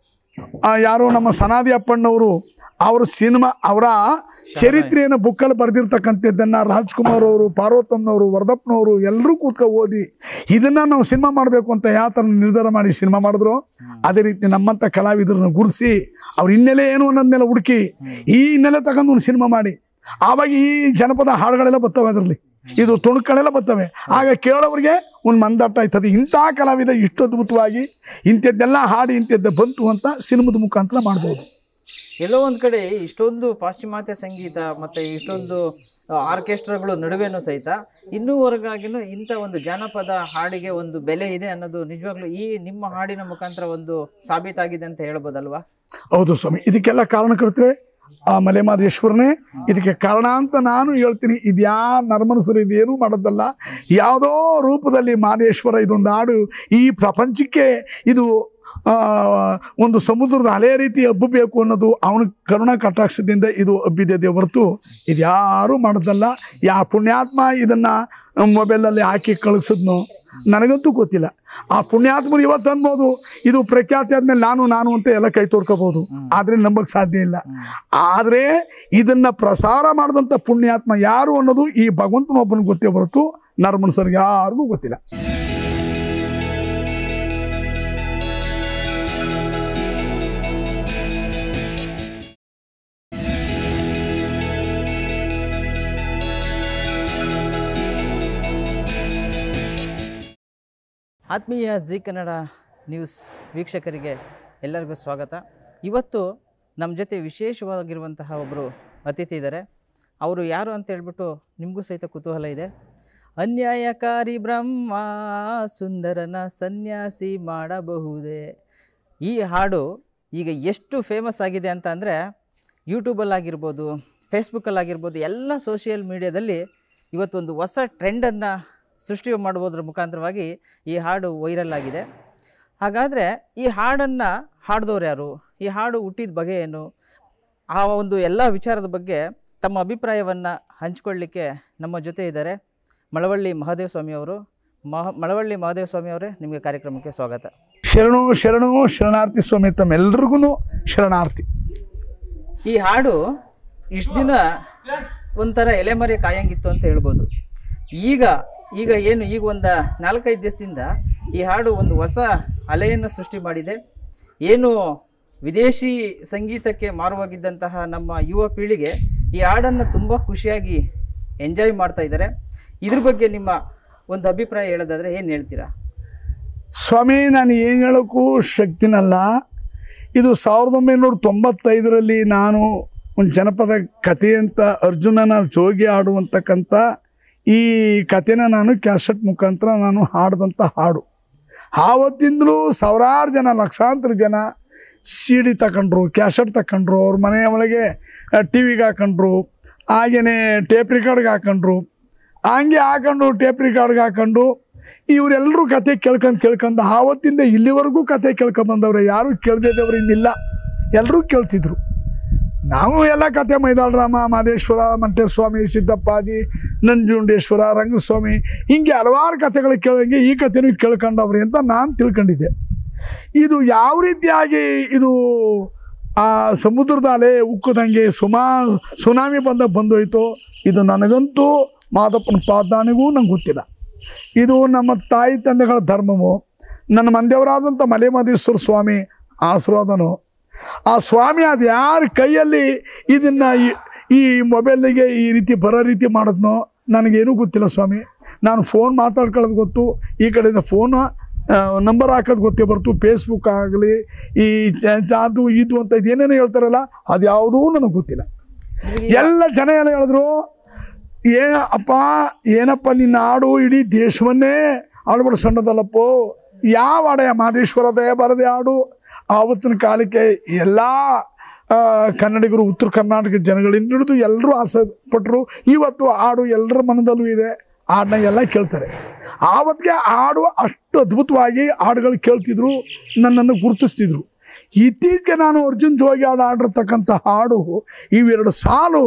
ಯಾರು ನಮ್ಮ ಸನಾದಿ ಅಪ್ಪಣ್ಣವರು ಅವ್ರ ಸಿನಿಮಾ, ಅವರ ಚರಿತ್ರೆಯನ್ನು ಬುಕ್ಕಲ್ಲಿ ಬರೆದಿರ್ತಕ್ಕಂಥದ್ದನ್ನು ರಾಜ್ಕುಮಾರ್ ಅವರು, ಪಾರ್ವತಮ್ಮನವರು, ವರದಪ್ಪನವರು ಎಲ್ಲರೂ ಕೂತ್ಕೊ ಓದಿ ಇದನ್ನು ನಾವು ಸಿನಿಮಾ ಮಾಡಬೇಕು ಅಂತ ಯಾವ ಥರ ನಿರ್ಧಾರ ಮಾಡಿ ಸಿನಿಮಾ ಮಾಡಿದ್ರು, ಅದೇ ರೀತಿ ನಮ್ಮಂಥ ಕಲಾವಿದರನ್ನ ಗುರುತಿಸಿ ಅವ್ರ ಹಿನ್ನೆಲೆ ಏನು ಅನ್ನೋದನ್ನೆಲ್ಲ ಹುಡುಕಿ ಈ ಹಿನ್ನೆಲೆ ತಗೊಂಡು ಒಂದು ಸಿನಿಮಾ ಮಾಡಿ ಆವಾಗ ಈ ಜನಪದ ಹಾಡುಗಳೆಲ್ಲ ಬರ್ತವೆ, ಅದರಲ್ಲಿ ಇದು ತುಣುಕಳೆಲ್ಲ ಬರ್ತವೆ. ಆಗ ಕೇಳೋರಿಗೆ ಒಂದು ಮಂದಾಟ ಆಯ್ತದೆ. ಇಂಥ ಕಲಾವಿದ ಇಷ್ಟು ಅದ್ಭುತವಾಗಿ ಇಂಥದ್ದೆಲ್ಲ ಹಾಡಿ ಇಂಥದ್ದೇ ಬಂತು ಅಂತ ಸಿನಿಮಾದ ಮುಖಾಂತರ ಮಾಡ್ಬೋದು. ಎಲ್ಲೋ ಒಂದು ಕಡೆ ಇಷ್ಟೊಂದು ಪಾಶ್ಚಿಮಾತ್ಯ ಸಂಗೀತ ಮತ್ತು ಇಷ್ಟೊಂದು ಆರ್ಕೆಸ್ಟ್ರಾಗಳು ನಡುವೆನೂ ಸಹಿತ ಇನ್ನೂವರೆಗಾಗಿನೂ ಇಂಥ ಒಂದು ಜಾನಪದ ಹಾಡಿಗೆ ಒಂದು ಬೆಲೆ ಇದೆ ಅನ್ನೋದು ನಿಜವಾಗ್ಲೂ ಈ ನಿಮ್ಮ ಹಾಡಿನ ಮುಖಾಂತರ ಒಂದು ಸಾಬೀತಾಗಿದೆ ಅಂತ ಹೇಳ್ಬೋದಲ್ವಾ? ಹೌದು ಸ್ವಾಮಿ. ಇದಕ್ಕೆಲ್ಲ ಕಾರಣಕರ್ತರೆ ಆ ಮಲೆಮಹದೇಶ್ವರನೇ ಇದಕ್ಕೆ ಕಾರಣ ಅಂತ ನಾನು ಹೇಳ್ತೀನಿ. ಇದು ಯಾರು ನರ್ಮನಸರು ಇದೇನೂ ಮಾಡೋದಲ್ಲ. ಯಾವುದೋ ರೂಪದಲ್ಲಿ ಮಹದೇಶ್ವರ ಇದೊಂದು ಹಾಡು ಈ ಪ್ರಪಂಚಕ್ಕೆ ಇದು ಒಂದು ಸಮುದ್ರದ ಅಲೆ ರೀತಿ ಹಬ್ಬಬೇಕು ಅನ್ನೋದು ಅವನ ಕರುಣಾ ಕಟಾಕ್ಷದಿಂದ ಇದು ಹಬ್ಬಿದೆ ಹೊರತು ಇದು ಯಾರೂ ಮಾಡೋದಲ್ಲ. ಯಾವ ಪುಣ್ಯಾತ್ಮ ಇದನ್ನು ಮೊಬೈಲಲ್ಲಿ ಹಾಕಿ ಕಳಿಸಿದ್ನೋ ನನಗಂತೂ ಗೊತ್ತಿಲ್ಲ. ಆ ಪುಣ್ಯಾತ್ಮರು ಇವತ್ತು ಅನ್ಬೋದು ಇದು ಪ್ರಖ್ಯಾತಿ ಆದ್ಮೇಲೆ ನಾನು ಅಂತ ಎಲ್ಲ ಕೈ ತೋರ್ಕೋಬಹುದು, ಆದರೆ ನಂಬಕ್ಕೆ ಸಾಧ್ಯ ಇಲ್ಲ. ಆದರೆ ಇದನ್ನ ಪ್ರಸಾರ ಮಾಡಿದಂಥ ಪುಣ್ಯಾತ್ಮ ಯಾರು ಅನ್ನೋದು ಈ ಭಗವಂತನೊಬ್ಬನಿಗೆ ಗೊತ್ತೇ ಹೊರತು ನರ್ಮನ್ಸರ್ಗೆ ಯಾರಿಗೂ ಗೊತ್ತಿಲ್ಲ. ಆತ್ಮೀಯ ಜಿ ಕನ್ನಡ ನ್ಯೂಸ್ ವೀಕ್ಷಕರಿಗೆ ಎಲ್ಲರಿಗೂ ಸ್ವಾಗತ. ಇವತ್ತು ನಮ್ಮ ಜೊತೆ ವಿಶೇಷವಾಗಿರುವಂತಹ ಒಬ್ಬರು ಅತಿಥಿ ಇದ್ದಾರೆ. ಅವರು ಯಾರು ಅಂತ ಹೇಳ್ಬಿಟ್ಟು ನಿಮಗೂ ಸಹಿತ ಕುತೂಹಲ ಇದೆ. ಅನ್ಯಾಯಕಾರಿ ಬ್ರಹ್ಮ ಸುಂದರನ ಸನ್ಯಾಸಿ ಮಾಡಬಹುದೇ. ಈ ಹಾಡು ಈಗ ಎಷ್ಟು ಫೇಮಸ್ ಆಗಿದೆ ಅಂತ ಅಂದರೆ ಯೂಟ್ಯೂಬಲ್ಲಾಗಿರ್ಬೋದು, ಫೇಸ್ಬುಕ್ಕಲ್ಲಾಗಿರ್ಬೋದು, ಎಲ್ಲ ಸೋಷಿಯಲ್ ಮೀಡಿಯಾದಲ್ಲಿ ಇವತ್ತೊಂದು ಹೊಸ ಟ್ರೆಂಡನ್ನು ಸೃಷ್ಟಿ ಮಾಡುವುದರ ಮುಖಾಂತರವಾಗಿ ಈ ಹಾಡು ವೈರಲ್ ಆಗಿದೆ. ಹಾಗಾದರೆ ಈ ಹಾಡನ್ನು ಹಾಡಿದವ್ರು ಯಾರು, ಈ ಹಾಡು ಹುಟ್ಟಿದ ಬಗೆ ಏನು, ಆ ಒಂದು ಎಲ್ಲ ವಿಚಾರದ ಬಗ್ಗೆ ತಮ್ಮ ಅಭಿಪ್ರಾಯವನ್ನು ಹಂಚಿಕೊಳ್ಳಿಕ್ಕೆ ನಮ್ಮ ಜೊತೆ ಇದ್ದಾರೆ ಮಳವಳ್ಳಿ ಮಹಾದೇವ ಸ್ವಾಮಿ ಅವರು. ಮಳವಳ್ಳಿ ಮಹಾದೇವ ಸ್ವಾಮಿ ಅವರೇ, ನಿಮಗೆ ಕಾರ್ಯಕ್ರಮಕ್ಕೆ ಸ್ವಾಗತ. ಶರಣು ಶರಣು ಶರಣಾರ್ಥಿ ಸ್ವಾಮಿ, ತಮ್ಮೆಲ್ರಿಗೂ ಶರಣಾರ್ಥಿ. ಈ ಹಾಡು ಇಷ್ಟು ದಿನ ಒಂಥರ ಎಲೆಮರೆ ಕಾಯಂಗಿತ್ತು ಅಂತ ಹೇಳ್ಬೋದು. ಈಗ ಒಂದು 4-5 ದಿವಸದಿಂದ ಈ ಹಾಡು ಒಂದು ಹೊಸ ಅಲೆಯನ್ನು ಸೃಷ್ಟಿ ಮಾಡಿದೆ. ಏನು ವಿದೇಶಿ ಸಂಗೀತಕ್ಕೆ ಮಾರುವಾಗಿದ್ದಂತಹ ನಮ್ಮ ಯುವ ಪೀಳಿಗೆ ಈ ಹಾಡನ್ನು ತುಂಬ ಖುಷಿಯಾಗಿ ಎಂಜಾಯ್ ಮಾಡ್ತಾ ಇದ್ದಾರೆ. ಇದ್ರ ಬಗ್ಗೆ ನಿಮ್ಮ ಒಂದು ಅಭಿಪ್ರಾಯ ಹೇಳೋದಾದರೆ ಏನು ಹೇಳ್ತೀರಾ? ಸ್ವಾಮಿ, ನಾನು ಏನು ಹೇಳೋಕ್ಕೂ ಶಕ್ತಿನಲ್ಲ. ಇದು 1995ರಲ್ಲಿ ನಾನು ಒಂದು ಜನಪದ ಕಥೆ ಅಂತ ಅರ್ಜುನನ ಜೋಗಿ ಆಡುವಂತಕ್ಕಂಥ ಈ ಕಥೆನ ನಾನು ಕ್ಯಾಸೆಟ್ ಮುಖಾಂತರ ನಾನು ಹಾಡಿದಂಥ ಹಾಡು. ಆವತ್ತಿಂದಲೂ ಸಾವಿರಾರು ಜನ, ಲಕ್ಷಾಂತರ ಜನ CD ತಗೊಂಡ್ರು, ಕ್ಯಾಸೆಟ್ ತಗೊಂಡ್ರು, ಅವ್ರ ಮನೆಯ ಒಳಗೆ TV ಗೆ ಹಾಕೊಂಡ್ರು, ಹಾಗೆಯೇ ಟೇಪ್ ರಿಕಾರ್ಡ್ಗೆ ಹಾಕೊಂಡ್ರು, ಹಂಗೆ ಹಾಕೊಂಡು ಟೇಪ್ ರಿಕಾರ್ಡ್ಗೆ ಹಾಕೊಂಡು ಇವರೆಲ್ಲರೂ ಕತೆ ಕೇಳ್ಕೊಂಡು ಆವತ್ತಿಂದ ಇಲ್ಲಿವರೆಗೂ ಕತೆ ಕೇಳ್ಕೊಂಬಂದವ್ರೆ. ಯಾರೂ ಕೇಳ್ದಿದ್ದವ್ರು ಇನ್ನಿಲ್ಲ, ಎಲ್ಲರೂ ಕೇಳ್ತಿದ್ರು. ನಾವು ಎಲ್ಲ ಕತೆ ಮೈದಾಳರಾಮ, ಮಾದೇಶ್ವರ, ಮಂಟೇಸ್ವಾಮಿ, ಸಿದ್ದಪ್ಪಾಜಿ, ನಂಜುಂಡೇಶ್ವರ, ರಂಗಸ್ವಾಮಿ, ಹಿಂಗೆ ಹಲವಾರು ಕತೆಗಳು ಕೇಳಂಗೆ ಈ ಕತೆನೂ ಕೇಳ್ಕೊಂಡವ್ರಿ ಅಂತ ನಾನು ತಿಳ್ಕೊಂಡಿದ್ದೆ. ಇದು ಯಾವ ರೀತಿಯಾಗಿ ಇದು ಆ ಸಮುದ್ರದ ಅಲೆ ಉಕ್ಕದಂಗೆ ಸುನಾಮಿ ಬಂದೋಯ್ತು, ಇದು ನನಗಂತೂ ಮಾದಪ್ಪನ ಪಾದಾನಿಗೂ ನಂಗೆ ಗೊತ್ತಿಲ್ಲ. ಇದು ನಮ್ಮ ತಾಯಿ ತಂದೆಗಳ ಧರ್ಮವು, ನನ್ನ ಮಂದೇವರಾದಂಥ ಮಲೆಮಹದೇಶ್ವರ ಸ್ವಾಮಿ ಆಶೀರ್ವಾದನು. ಆ ಸ್ವಾಮಿ ಅದು ಯಾರ ಕೈಯಲ್ಲಿ ಇದನ್ನು ಈ ಮೊಬೈಲಿಗೆ ಈ ರೀತಿ ಬರೋ ರೀತಿ ಮಾಡಿದ್ನೋ ನನಗೇನೂ ಗೊತ್ತಿಲ್ಲ ಸ್ವಾಮಿ. ನಾನು ಫೋನ್ ಮಾತಾಡ್ಕೊಳ್ಳೋದು ಗೊತ್ತು, ಈ ಕಡೆಯಿಂದ ಫೋನ್ ನಂಬರ್ ಹಾಕೋದು ಗೊತ್ತೇ ಬರ್ತು. ಫೇಸ್ಬುಕ್ ಆಗಲಿ, ಈ ಅದು ಇದು ಅಂತ ಇದೇನೇನೋ ಹೇಳ್ತಾರಲ್ಲ, ಅದು ಯಾವುದೂ ನನಗೆ ಗೊತ್ತಿಲ್ಲ. ಎಲ್ಲ ಜನ ಎಲ್ಲ ಹೇಳಿದ್ರು, ಏನಪ್ಪ ನಿನ್ನ ಹಾಡು ಇಡೀ ದೇಶವನ್ನೇ ಅಳವಡಿಸ್ಕೊಂಡದಲ್ಲಪ್ಪೋ, ಯಾವ ಹಾಡ ಮಹದೇಶ್ವರ ದಯ ಬರದೆ ಹಾಡು. ಆವತ್ತಿನ ಕಾಲಕ್ಕೆ ಎಲ್ಲ ಕನ್ನಡಿಗರು, ಉತ್ತರ ಕರ್ನಾಟಕ ಜನಗಳಿಂದ ಹಿಡಿದು ಎಲ್ಲರೂ ಆಸೆ ಪಟ್ಟರು. ಇವತ್ತು ಹಾಡು ಎಲ್ಲರ ಮನದಲ್ಲೂ ಇದೆ, ಹಾಡನ್ನ ಎಲ್ಲ ಕೇಳ್ತಾರೆ. ಆವತ್ತಿಗೆ ಹಾಡು ಅಷ್ಟು ಅದ್ಭುತವಾಗಿ ಹಾಡುಗಳು ಕೇಳ್ತಿದ್ರು, ನನ್ನನ್ನು ಗುರುತಿಸ್ತಿದ್ರು. ಇತ್ತೀಚೆಗೆ ನಾನು ಅರ್ಜುನ್ ಜೋಗಿ ಹಾಡಿರ್ತಕ್ಕಂಥ ಹಾಡು ಇವೆರಡು ಸಾಲು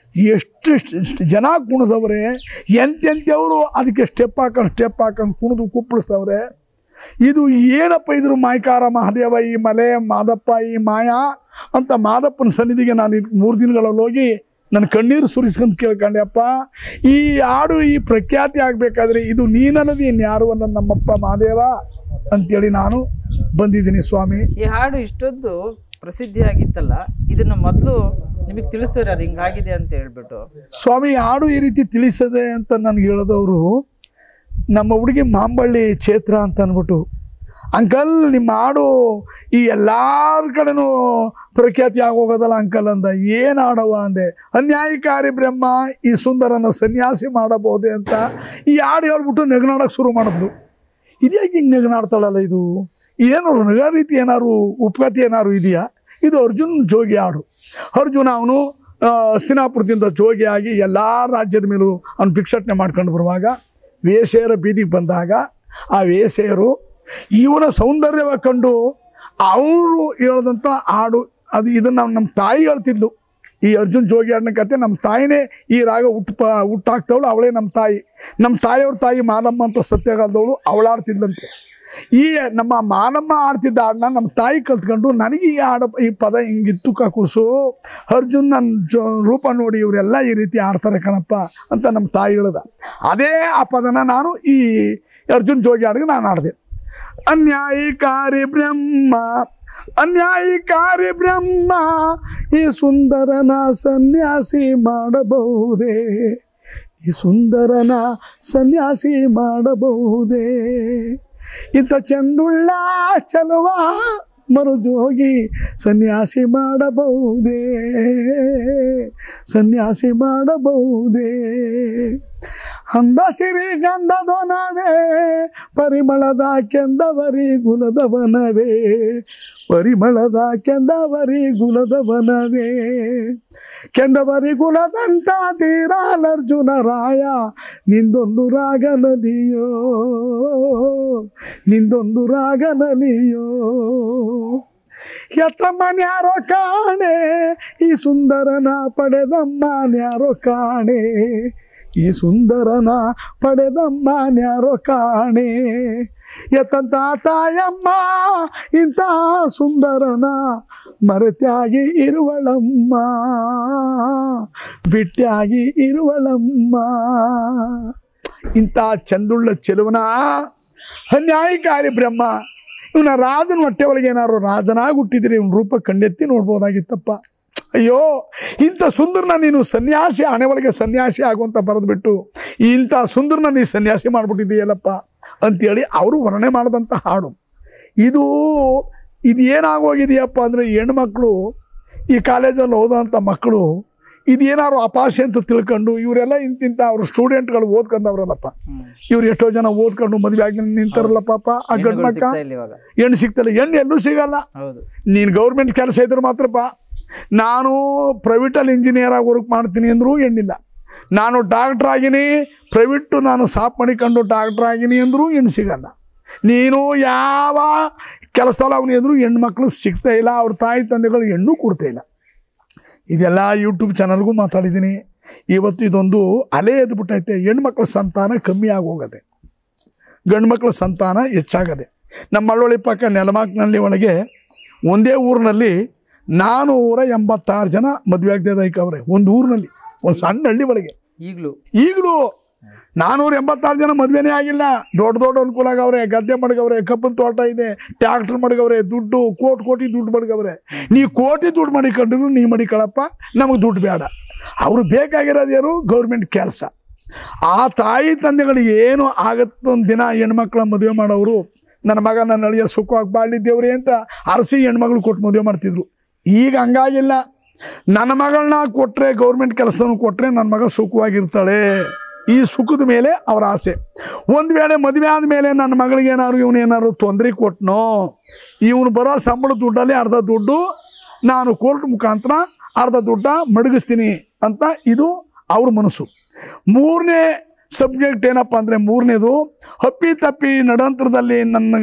ಎಷ್ಟು ಜನ ಕುಣಿದವ್ರೆ, ಎಂತೆಂಥವರು ಅದಕ್ಕೆ ಸ್ಟೆಪ್ ಹಾಕೊಂಡು ಕುಣಿದು ಕುಪ್ಪಳಿಸ್ತವ್ರೆ. ಇದು ಏನಪ್ಪ ಇದ್ರು ಮಾಯ್ಕಾರ ಮಹಾದೇವ, ಈ ಮಲೆ ಮಾದಪ್ಪ, ಈ ಮಾಯಾ ಅಂತ ಮಾದಪ್ಪನ ಸನ್ನಿಧಿಗೆ ನಾನು 3 ದಿನಗಳಲ್ಲಿ ಹೋಗಿ ನನ್ನ ಕಣ್ಣೀರು ಸುರಿಸ್ಕೊಂಡು ಕೇಳ್ಕೊಂಡೆ, ಅಪ್ಪ ಈ ಹಾಡು ಈ ಪ್ರಖ್ಯಾತಿ ಆಗಬೇಕಾದ್ರೆ ಇದು ನೀನನ್ನದು ಇನ್ಯಾರು ಅನ್ನೋ ನಮ್ಮಪ್ಪ ಮಹಾದೇವ ಅಂತೇಳಿ ನಾನು ಬಂದಿದ್ದೀನಿ ಸ್ವಾಮಿ. ಈ ಹಾಡು ಇಷ್ಟೊಂದು ಪ್ರಸಿದ್ಧಿ ಆಗಿತ್ತಲ್ಲ, ಇದನ್ನು ಮೊದಲು ನಿಮಗೆ ತಿಳಿಸ್ತಾರೆ ಹಿಂಗಾಗಿದೆ ಅಂತ ಹೇಳ್ಬಿಟ್ಟು? ಸ್ವಾಮಿ, ಹಾಡು ಈ ರೀತಿ ತಿಳಿಸದೆ ಅಂತ ನನಗೆ ಹೇಳಿದವರು ನಮ್ಮ ಹುಡುಗಿ ಮಾಂಬಳ್ಳಿ ಚೇತ್ರ ಅಂತ ಅಂದ್ಬಿಟ್ಟು, ಅಂಕಲ್ ನಿಮ್ಮ ಹಾಡು ಈ ಎಲ್ಲರ ಕಡೆನೂ ಪ್ರಖ್ಯಾತಿ ಆಗೋಗೋದಲ್ಲ ಅಂಕಲ್ ಅಂದ. ಏನು ಹಾಡವ ಅಂದೆ. ಅನ್ಯಾಯಕಾರಿ ಬ್ರಹ್ಮ ಈ ಸುಂದರನ ಸನ್ಯಾಸಿ ಮಾಡಬಹುದೇ ಅಂತ ಈ ಹಾಡು ಹೇಳ್ಬಿಟ್ಟು ನಗನಾಡೋಕ್ಕೆ ಶುರು ಮಾಡಿದ್ರು. ಇದ್ಯಾಕೆ ಹಿಂಗೆ ನಗನಾಡ್ತಾಳಲ್ಲ, ಇದು ಏನು ನಗ ರೀತಿ ಏನಾದ್ರು ಉಪಕಥೆ ಏನಾದ್ರು ಇದೆಯಾ? ಇದು ಅರ್ಜುನ್ ಜೋಗಿ ಹಾಡು. ಅರ್ಜುನ ಅವನು ಹಸ್ತಿನಾಪುರದಿಂದ ಜೋಗಿಯಾಗಿ ಎಲ್ಲ ರಾಜ್ಯದ ಮೇಲೂ ಅವನು ಭಿಕ್ಷಾಟನೆ ಮಾಡ್ಕೊಂಡು ಬರುವಾಗ ವೇಷೆಯರ ಬೀದಿಗೆ ಬಂದಾಗ ಆ ವೇಷೆಯರು ಇವನ ಸೌಂದರ್ಯವಾಗಿ ಕಂಡು ಅವರು ಹೇಳಿದಂಥ ಹಾಡು ಅದು. ಇದನ್ನು ನಮ್ಮ ತಾಯಿ ಹೇಳ್ತಿದ್ಲು. ಈ ಅರ್ಜುನ್ ಜೋಗಿ ಹಾಡಿನ ಕತೆ ನಮ್ಮ ತಾಯಿನೇ ಈ ರಾಗ ಹುಟ್ಟಾಕ್ತವಳು, ಅವಳೇ ನಮ್ಮ ತಾಯಿ. ನಮ್ಮ ತಾಯಿಯವ್ರ ತಾಯಿ ಮಾನಮ್ಮ ಅಂತ ಸತ್ಯಗಾಲದವಳು, ಅವಳಾಡ್ತಿದ್ಲಂತೆ. ಈ ನಮ್ಮ ಮಾನಮ್ಮ ಆಡ್ತಿದ್ದ ಹಾಡನ್ನ ನಮ್ಮ ತಾಯಿ ಕಲ್ತ್ಕೊಂಡು ನನಗೆ ಈ ಪದ ಹಿಂಗಿತ್ತು ಕೂಸು, ಅರ್ಜುನ್ ನನ್ನ ರೂಪ ನೋಡಿ ಇವರೆಲ್ಲ ಈ ರೀತಿ ಆಡ್ತಾರೆ ಕಣಪ್ಪ ಅಂತ ನಮ್ಮ ತಾಯಿ ಹೇಳ್ದ. ಅದೇ ಆ ಪದನ ನಾನು ಈ ಅರ್ಜುನ್ ಜೋಗಿ ಹಾಡಿಗೆ ನಾನು ಆಡಿದೆ. ಅನ್ಯಾಯಕಾರಿ ಬ್ರಹ್ಮ, ಅನ್ಯಾಯಕಾರಿ ಬ್ರಹ್ಮ ಈ ಸುಂದರನ ಸನ್ಯಾಸಿ ಮಾಡಬಹುದೇ, ಈ ಸುಂದರನ ಸನ್ಯಾಸಿ ಮಾಡಬಹುದೇ, ಇಂಥ ಚಂದುಳ್ಳ ಚಲುವ ಮರುಜೋಗಿ ಸನ್ಯಾಸಿ ಮಾಡಬಹುದೇ, ಸನ್ಯಾಸಿ ಮಾಡಬಹುದೇ. ಅಂದ ಸಿರಿ ಗಂಧದವನವೇ ಪರಿಮಳದ ಕೆಂದವರಿ ಗುಲದವನವೇ, ಪರಿಮಳದ ಕೆಂದವರಿ ಗುಲದವನವೇ. ಕೆಂದವರಿ ಗುಲದಂತ ತೀರಾಲರ್ಜುನ ರಾಯ ನಿಂದೊಂದು ರಾಗನಲಿಯೋ, ನಿಂದೊಂದು ರಾಗನಲಿಯೋ. ಎತ್ತಮ್ಮನ್ಯಾರೋ ಕಾಣೆ ಈ ಸುಂದರನ ಪಡೆದಮ್ಮನ್ಯಾರೋ ಕಾಣೆ, ಈ ಸುಂದರನ ಪಡೆದಮ್ಮನ್ಯಾರೋ ಕಾಣೆ. ಎತ್ತಂತ ತಾಯಮ್ಮ ಇಂಥ ಸುಂದರನ ಮರೆತ್ಯಾಗಿ ಇರುವಳಮ್ಮ, ಬಿಟ್ಟಾಗಿ ಇರುವಳಮ್ಮ. ಇಂಥ ಚಂದುಳ್ಳ ಚೆಲುವನ ಅನ್ಯಾಯಕಾರಿ ಬ್ರಹ್ಮ ಇವನ ರಾಜನ ಹೊಟ್ಟೆ ಒಳಗೆ ಏನಾದ್ರು ರಾಜನಾಗಿ ಹುಟ್ಟಿದ್ರೆ ಇವನ ರೂಪ ಕಣ್ಣೆತ್ತಿ ನೋಡ್ಬೋದಾಗಿತ್ತಪ್ಪ. ಅಯ್ಯೋ, ಇಂಥ ಸುಂದರನ ನೀನು ಸನ್ಯಾಸಿ, ಹಣೆ ಒಳಗೆ ಸನ್ಯಾಸಿ ಆಗುವಂತ ಬರೆದ್ಬಿಟ್ಟು ಇಂಥ ಸುಂದರನ ನೀ ಸನ್ಯಾಸಿ ಮಾಡಿಬಿಟ್ಟಿದ್ದೀಯಲ್ಲಪ್ಪ ಅಂಥೇಳಿ ಅವರು ವರ್ಣನೆ ಮಾಡಿದಂಥ ಹಾಡು ಇದು. ಇದು ಏನಾಗೋಗಿದೆಯಪ್ಪ ಅಂದರೆ, ಹೆಣ್ಮಕ್ಳು ಈ ಕಾಲೇಜಲ್ಲಿ ಓದೋಂಥ ಮಕ್ಕಳು ಇದೇನಾದ್ರು ಅಪಾಶೆ ಅಂತ ತಿಳ್ಕೊಂಡು ಇವರೆಲ್ಲ ಇಂತಿಂಥ ಅವ್ರ ಸ್ಟೂಡೆಂಟ್ಗಳು ಓದ್ಕೊಂಡವ್ರಲ್ಲಪ್ಪ. ಇವ್ರು ಎಷ್ಟೋ ಜನ ಓದ್ಕೊಂಡು ಮದುವೆ ಆಗಿ ನಿಂತಾರಲ್ಲ ಪಾಪ. ಆ ಗಂಡು ಮಕ್ಕ ಹೆಣ್ಣು ಸಿಗ್ತಲ್ಲ, ಹೆಣ್ಣು ಎಲ್ಲೂ ಸಿಗಲ್ಲ. ನೀನು ಗೌರ್ಮೆಂಟ್ ಕೆಲಸ ಇದ್ರೆ ಮಾತ್ರಪ್ಪ. ನಾನು ಪ್ರೈವೇಟಲ್ಲಿ ಇಂಜಿನಿಯರ್ ಆಗಿ ವರ್ಕ್ ಮಾಡ್ತೀನಿ ಅಂದರೂ ಹೆಣ್ಣಿಲ್ಲ. ನಾನು ಡಾಕ್ಟ್ರ್ ಆಗಿನಿ, ಪ್ರೈವೇಟು ನಾನು ಸಾಫ್ ಮಾಡಿಕೊಂಡು ಡಾಕ್ಟ್ರ್ ಆಗಿನಿ ಅಂದರೂ ಹೆಣ್ಣು ಸಿಗಲ್ಲ. ನೀನು ಯಾವ ಕೆಲಸದಲ್ಲಿ ಅವನಿ ಅಂದರೂ ಹೆಣ್ಣು ಮಕ್ಕಳು ಸಿಗ್ತಾ ಇಲ್ಲ. ಅವ್ರ ತಾಯಿ ತಂದೆಗಳು ಹೆಣ್ಣು ಕೊಡ್ತಾ ಇಲ್ಲ. ಇದೆಲ್ಲ ಯೂಟ್ಯೂಬ್ ಚಾನಲ್ಗೂ ಮಾತಾಡಿದ್ದೀನಿ. ಇವತ್ತು ಇದೊಂದು ಅಲೆ ಎದ್ಬಿಟ್ಟೈತೆ. ಹೆಣ್ಮಕ್ಳ ಸಂತಾನ ಕಮ್ಮಿ ಆಗೋಗದೆ, ಗಂಡು ಮಕ್ಕಳ ಸಂತಾನ ಹೆಚ್ಚಾಗದೆ. ನಮ್ಮ ಮಳ್ಳೊಳ್ಳಿ ಪಕ್ಕ ನೆಲಮಾಕ್ನಲ್ಲಿ ಒಳಗೆ ಒಂದೇ ಊರಿನಲ್ಲಿ 486 ಜನ ಮದುವೆ ಆಗದೆ ಒಂದು ಊರಿನಲ್ಲಿ, ಒಂದು ಸಣ್ಣ ಹಳ್ಳಿ ಒಳಗೆ. ಈಗಲೂ 486 ಜನ ಮದುವೆನೇ ಆಗಿಲ್ಲ. ದೊಡ್ಡ ಅನುಕೂಲ ಆಗವ್ರೆ, ಗದ್ದೆ ಮಡಗವ್ರೆ, ಕಬ್ಬನ್ ತೋಟ ಇದೆ, ಟ್ಯಾಕ್ಟ್ರ್ ಮಡಗವ್ರೆ, ದುಡ್ಡು ಕೋಟಿ ದುಡ್ಡು ಮಡಗವ್ರೆ. ನೀ ಕೋಟಿ ದುಡ್ಡು ಮಾಡಿಕೊಂಡ್ರು ನೀ ಮಡಿಕೊಳ್ಳಪ್ಪ, ನಮಗೆ ದುಡ್ಡು ಬೇಡ. ಅವರು ಬೇಕಾಗಿರೋದೇನು ಗೌರ್ಮೆಂಟ್ ಕೆಲಸ. ಆ ತಾಯಿ ತಂದೆಗಳಿಗೆ ಏನು ಆಗತ್ತೊಂದು ದಿನ ಹೆಣ್ಮಕ್ಳ ಮದುವೆ ಮಾಡೋರು, ನನ್ನ ಮಗ ನನ್ನ ಅಳಿಯ ಸುಖವಾಗಿ ಬಾಳಿದ್ದೇವ್ರಿ ಅಂತ ಅರಸಿ ಹೆಣ್ಮಗಳು ಕೊಟ್ಟು ಮದುವೆ ಮಾಡ್ತಿದ್ರು. ಈಗ ಹಂಗಾಗಿಲ್ಲ. ನನ್ನ ಮಗಳನ್ನ ಕೊಟ್ಟರೆ, ಗೌರ್ಮೆಂಟ್ ಕೆಲಸದವನು ಕೊಟ್ಟರೆ ನನ್ನ ಮಗ ಸುಖವಾಗಿರ್ತಾಳೆ, ಈ ಸುಖದ ಮೇಲೆ ಅವರ ಆಸೆ. ಒಂದು ವೇಳೆ ಮದುವೆ ಆದಮೇಲೆ ನನ್ನ ಮಗಳಿಗೆ ಇವನೇನಾದ್ರು ತೊಂದರೆ ಕೊಟ್ಟನೋ, ಇವನು ಬರೋ ಸಂಬಳ ದುಡ್ಡಲ್ಲಿ ಅರ್ಧ ದುಡ್ಡು ನಾನು ಕೋರ್ಟ್ ಮುಖಾಂತರ ಅರ್ಧ ದುಡ್ಡ ಮಡಗಿಸ್ತೀನಿ ಅಂತ ಇದು ಅವ್ರ ಮನಸ್ಸು. ಮೂರನೇ ಸಬ್ಜೆಕ್ಟ್ ಏನಪ್ಪ ಅಂದರೆ, ಮೂರನೇದು ಹಪ್ಪಿ ತಪ್ಪಿ ನಡಂತರದಲ್ಲಿ